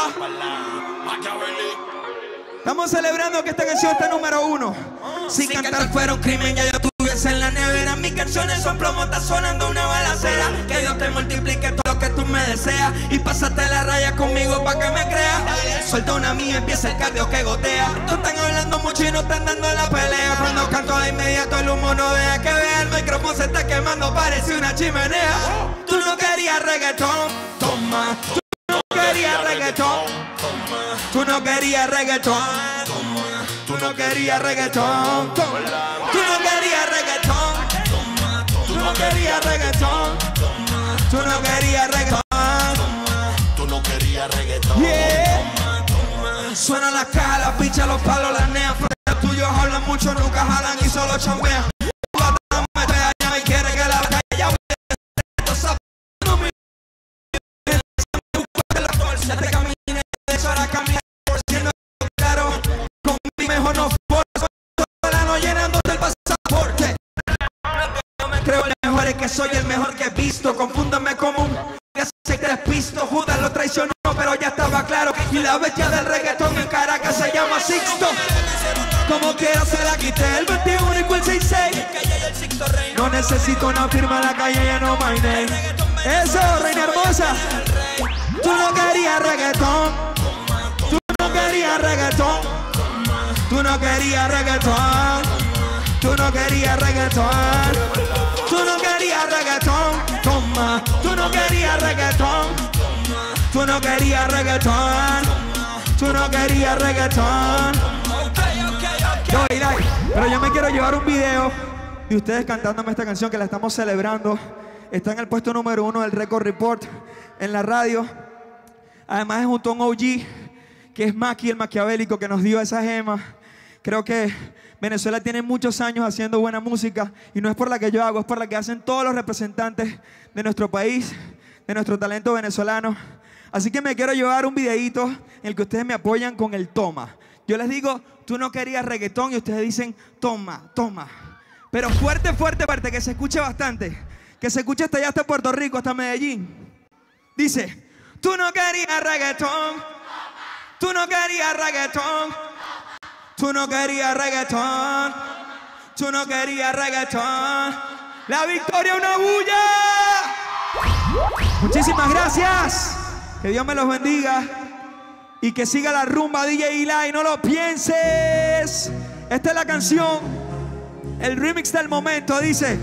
[SPEAKER 14] Estamos celebrando que esta canción está número uno. Si cantar fuera un crimen, ya yo estuviese en la nevera. Mis canciones son plomo, está sonando una balacera. Que Dios te multiplique todo lo que tú me deseas. Y pásate la raya conmigo pa' que me creas. Suelta una mía, empieza el cardio que gotea. No están hablando mucho y no están dando la pelea. Cuando canto de inmediato el humo no deja que vea. El micrófono se está quemando, parece una chimenea. Tú no querías reggaetón, toma. Tú no querías reggaetón, toma. Tú no querías reggaetón, toma. Tú no querías reggaetón, toma. Tú no querías reggaetón, toma. Tú no querías reggaetón, toma. Tú no querías reggaetón, toma. Tú no querías reggaetón, yeah. Suena las cajas, las pichas, los palos, las neas. Los tuyos hablan mucho, nunca jalan y solo chambean. Y quiere que la calle ya te caminé, eso ahora camina por siendo claro. Con mi mejor no forzo, toda no llenándote el pasaporte. No me creo el mejor, es que soy el mejor que he visto. Confúndame como un que tres pistos. Judas lo traicionó, pero ya estaba claro. Y la bestia del reggaetón en Caracas se llama Sixto. Como quiera se la quité, el veintiuno y el seis seis. No necesito una firma en la calle, ya no my name. Eso, reina hermosa. Tú no querías reggaetón. Tú no querías reggaetón. Tú no querías reggaetón. Tú no querías reggaetón. Tú no querías reggaetón. Toma. Tú no querías reggaetón. Tú no querías reggaetón. Tú no querías reggaetón. Pero yo me quiero llevar un video de ustedes cantándome esta canción que la estamos celebrando. Está en el puesto número uno del Record Report en la radio. Además es junto a un O G que es Maki, el maquiavélico, que nos dio esa gema. Creo que Venezuela tiene muchos años haciendo buena música y no es por la que yo hago, es por la que hacen todos los representantes de nuestro país, de nuestro talento venezolano. Así que me quiero llevar un videíto en el que ustedes me apoyan con el toma. Yo les digo, tú no querías reggaetón y ustedes dicen, toma, toma. Pero fuerte, fuerte, fuerte, que se escuche bastante. Que se escuche hasta allá, hasta Puerto Rico, hasta Medellín. Dice, tú no querías reggaetón. Tú no querías reggaetón. Tú no querías reggaetón. Tú no querías reggaetón. La victoria, una bulla. Muchísimas gracias. Que Dios me los bendiga. Y que siga la rumba, D J Eli. No lo pienses. Esta es la canción. El remix del momento dice: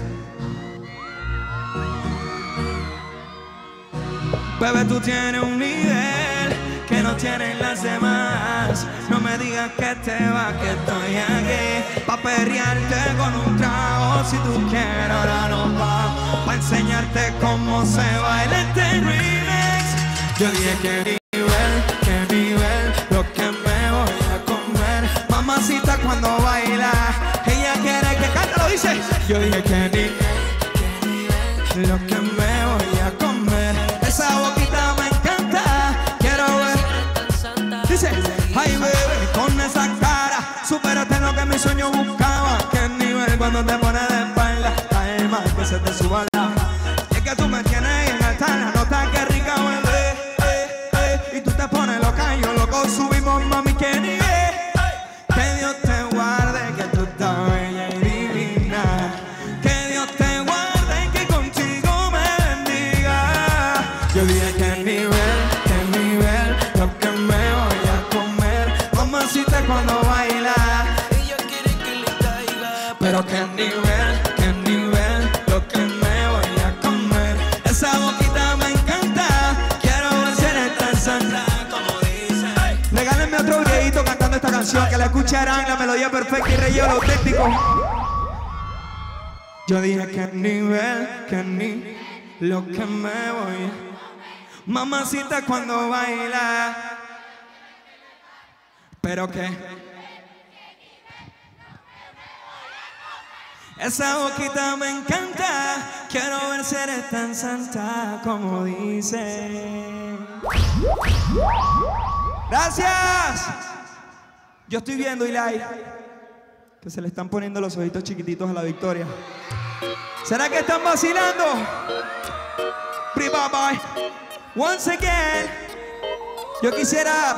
[SPEAKER 14] bebé, tú tienes un nivel que no tienen las demás. No me digas que te va, que estoy aquí. pa' perrearte con un trago si tú quieres. Ahora nos vamos pa' enseñarte cómo se baila este remix. Yo dije que nivel, que nivel, lo que me voy a comer. Mamacita cuando baila, ella quiere que cante, lo dice. Yo dije que nivel, que nivel, lo que me voy a comer. Esa boquita me encanta, quiero ver. Dice, ay bebé, con esa cara, supérate lo que mi sueño buscaba. Que nivel cuando te pones de espalda, ay más que se te suba la. Y es que tú me tienes en alta la nota, que rica bebé. Y tú te pones loca, yo loco, subimos mami, que nivel. Que Dios te guarde, que tú estás bella y divina. Que Dios te guarde y que contigo me bendiga. Yo dije que nivel, que nivel, lo que me voy a comer. Mamacita cuando baila, ella quiere que le caiga. Pero que nivel, que nivel, lo que me voy a comer. Esa boquita me encanta, quiero ver si eres tan santa como dice. Regálenme otro videito cantando esta canción, que la escucharán, la melodía perfecta y relleno auténtico. Yo dije que nivel, que ni lo que me voy a. Mamacita cuando baila. Pero que esa boquita me encanta, quiero ver si eres tan santa como dice. Gracias. Yo estoy viendo, Eli, que se le están poniendo los ojitos chiquititos a la Victoria. ¿Será que están vacilando? Bye bye. Once again, yo quisiera.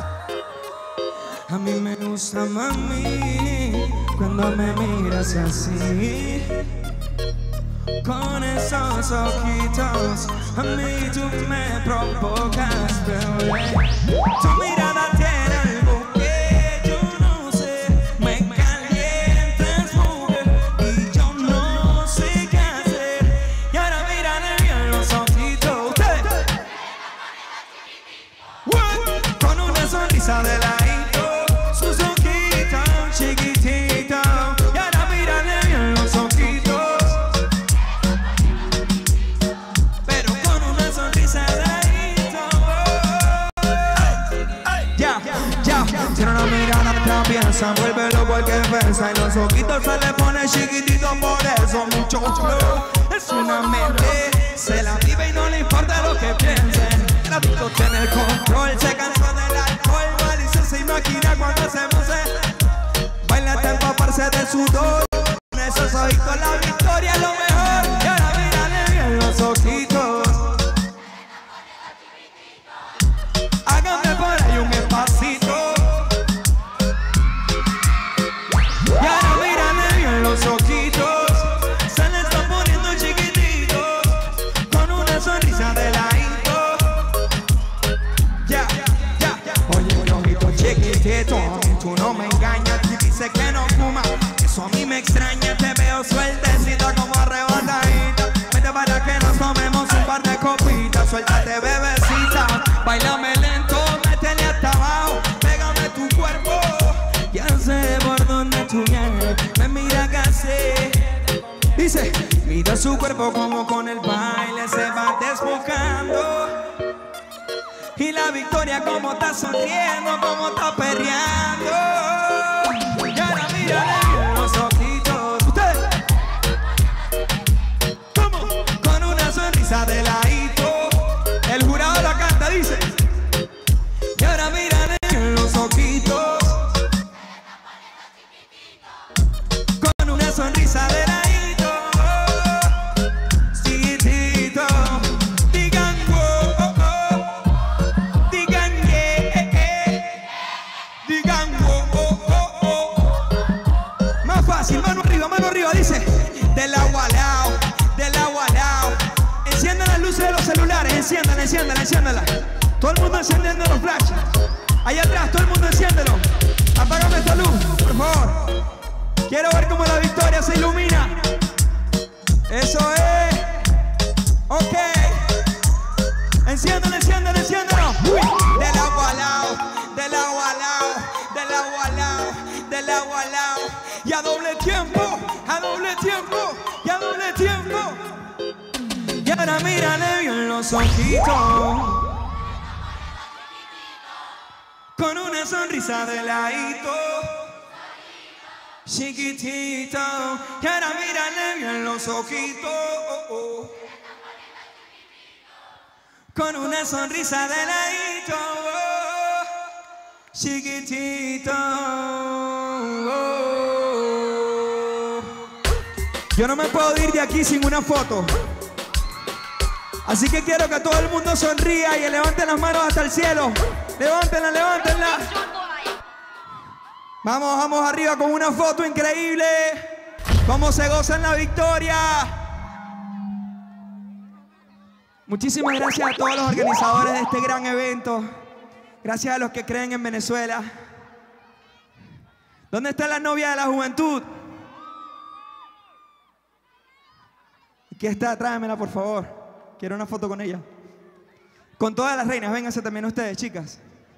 [SPEAKER 14] A mí me gusta, mami, cuando me miras así, con esos ojitos. A mí tú me provocas, bebé. Tu mirada tiene algo que yo no sé. Me calientas, mujer, y yo no sé qué hacer. Y ahora mírale bien los ojitos. Ustedes, con una sonrisa de la sus ojitos chiquititos. Y ahora mírale bien los ojitos, pero con una sonrisa de ladito. Ya, ya, tiene una mirada traviesa, vuelve loco el que pensa. Y los ojitos se le ponen chiquititos, por eso mucho flow. Es una mente, se la vive y no le importa lo que piensen. El adulto tiene el control, se cansó del alcohol. Malicia se imagina cuando hacemos el baila hasta empaparse de sudor. Con esos ojitos la victoria es lo mejor. Y ahora mírale bien los ojitos. Háganme por ahí un espacito. Y ahora mírale bien los ojitos. Se le están poniendo chiquititos, con una sonrisa de ladito. Ya, ya, ya. Oye, un ojito chiquitito, tú no me engañas, tú dices que no fuma. Eso a mí me extraña, te veo sueltecita como arrebatadita. Vete para que nos tomemos un par de copitas. Suéltate, bebecita, bailame lento, métele hasta abajo. Pégame tu cuerpo, ya sé por dónde tú vienes. Me mira casi. Dice, mira su cuerpo como con el baile se va desbocando. Y la Victoria como está sonriendo, como está perreando. Y ahora mírale bien los ojitos. Ustedes, ¿cómo? Con una sonrisa de ladito. El jurado la canta, dice. Y ahora mírale bien los ojitos, con una sonrisa de ladito. Chiquitito. Digan wow, oh, oh. Digan yeah, eh. Digan wow, oh, oh, oh. Más fácil, mano arriba, mano arriba, dice. Del agua al lado, del agua al lado. Enciendan las luces de los celulares, enciéndanla, enciéndanla, enciéndanla. Todo el mundo encendiendo los flashes. Allá atrás, todo el mundo enciéndelo. Apágame esta luz, por favor. Quiero ver cómo la Victoria se ilumina. Eso es. Ok. Enciéndelo, enciéndelo, enciéndelo. Del agua al lado, del agua al lado, del agua al lado, del agua al lado. y a doble tiempo, a doble tiempo, y a doble tiempo. Y ahora mírale bien los ojitos, con una sonrisa de ladito, chiquitito. Y ahora mírale bien los ojitos, con una sonrisa de ladito, chiquitito. Yo no me puedo ir de aquí sin una foto. Así que quiero que todo el mundo sonría y levanten las manos hasta el cielo. Levántenla, levántenla. Vamos, vamos arriba con una foto increíble. Cómo se goza en la victoria. Muchísimas gracias a todos los organizadores de este gran evento. Gracias a los que creen en Venezuela. ¿Dónde está la novia de la juventud? Aquí está, tráemela por favor. Quiero una foto con ella. Con todas las reinas, vénganse también ustedes, chicas.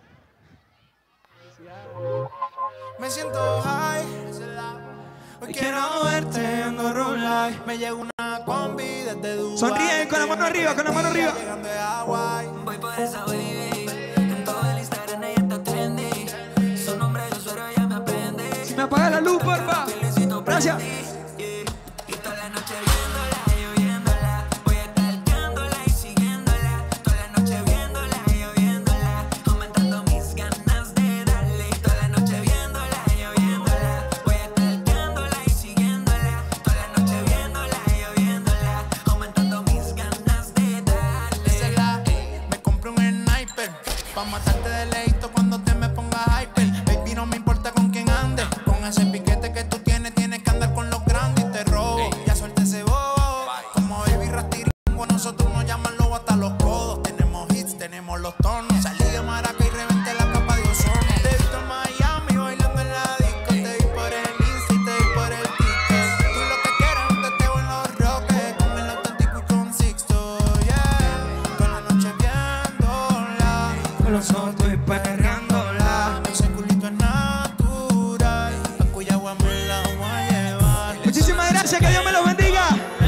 [SPEAKER 16] Me siento high. Hoy quiero verte en Life. Me llega una combi desde Dubai.
[SPEAKER 14] Sonríen con la mano arriba, con la mano arriba.
[SPEAKER 16] Voy por esa baby. En todo el Instagram ella está trendy. Su nombre de usuario ya me aprende.
[SPEAKER 14] Si me apaga la luz, porfa. Gracias.
[SPEAKER 16] Y toda la noche viéndola, yo viéndola. Voy a estar quedándola y siguiéndola. Toda la noche viéndola, yo viéndola. Aumentando mis ganas de darle. Toda la noche viéndola, yo viéndola. Voy a estar quedándola y siguiéndola. Toda la noche viéndola, yo viéndola. Aumentando mis ganas de darle. Esa es la E. Me compré un sniper pa' matarte de leito cuando te me pongas hyper. Baby, no me importa con quién andes. Con ese piquete que tú tienes, tienes que andar con los grandes y te robo. Ya suelta ese bobo. Como baby rastiringo, nosotros nos llaman lobo hasta los codos. Tenemos hits, tenemos los tonos. Salí de Maraca y reventé la capa de ozono. Te he visto en Miami bailando en la disco. Te vi por el Insta y te vi por el TikTok. Tú lo que quieres es un teteo en los roques. Con el auténtico y con Sixto, yeah. Toda la noche viéndola. Con los ojos estoy perreándola. Ese culito es natural. A cuya agua me la voy a llevar.
[SPEAKER 14] Muchísimas gracias, que Dios me los bendiga.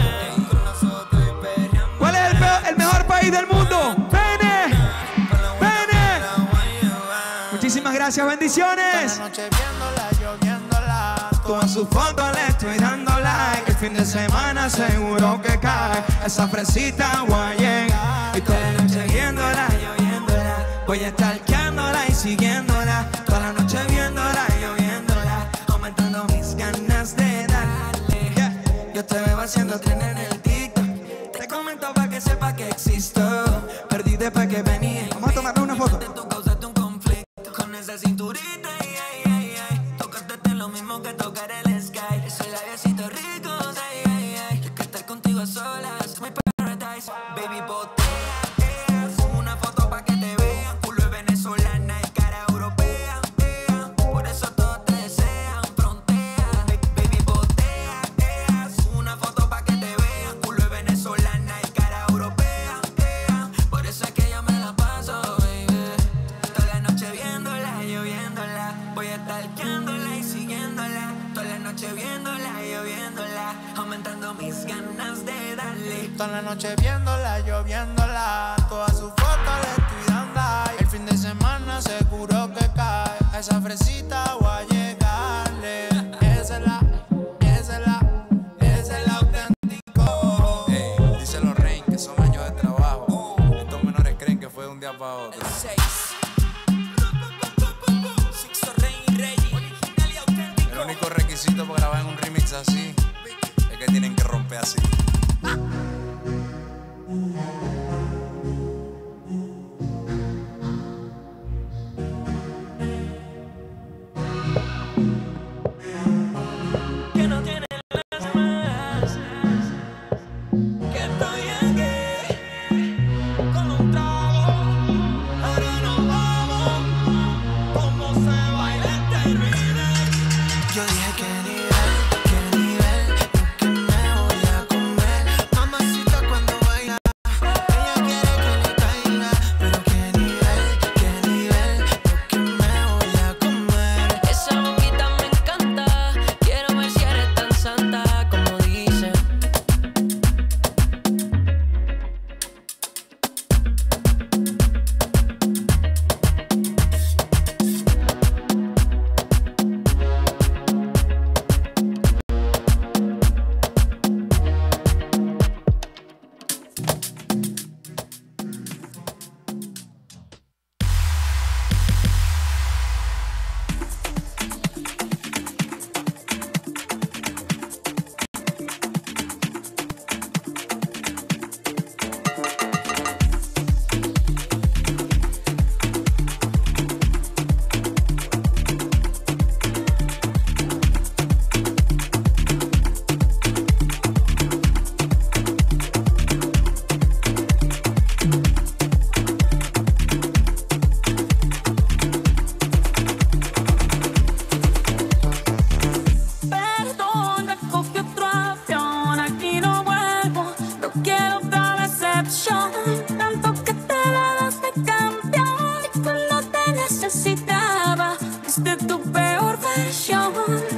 [SPEAKER 14] ¿Cuál es el, peor- el mejor país del mundo? ¡Vene! ¡Vene! Muchísimas gracias, bendiciones.
[SPEAKER 16] Toda la noche viéndola, yo viéndola.
[SPEAKER 14] Todas sus fotos le estoy dando like. El fin de semana seguro que cae. Esa fresita voy a llegar. Y toda la noche viéndola, yo viéndola. Voy a estar quedándola y siguiéndola. Toda la noche viéndola, yo viéndola. Aumentando mis ganas de darle. Yeah. Yo te veo haciendo tren en el TikTok. Te comento pa' que sepa que existo. Perdí después que venía. Vamos a tomarle una foto.
[SPEAKER 16] Tú causaste un conflicto con esa cinturita. Ay, ay, ay, ay. Tocaste lo mismo que tocar el sky. Ese labiacito rico. Ay, ay, ay. Es que estar contigo a solas. My paradise. Baby, botea. Una foto pa' que te vean. Culo es venezolana y cara europea. Por eso todos te desean. Frontea. Baby, botea. Una foto pa' que te vean. Culo es venezolana y cara europea. Por eso es que yo me la paso, baby. Toda la noche viéndola, yo viéndola. Voy a estar quedándola y siguiéndola. Toda la noche viéndola, yo viéndola. Aumentando mis ganas de darle. Toda la noche viéndola, yo viéndola. Todas sus fotos le estoy dando like. El fin de semana seguro que cae. A esa fresita voy a llegarle. Esa es la, esa es la, esa es la auténtico.
[SPEAKER 17] Ey, dice los Rein que son años de trabajo. Estos menores creen que fue de un día para otro. El único requisito para grabar en un remix así es que tienen que romper así.
[SPEAKER 16] Que no tiene las más. Que estoy aquí con un trago. Ahora nos vamos. Cómo se baila este remix. Yo dije que nivel, que nivel, que me voy a comer.
[SPEAKER 18] amor.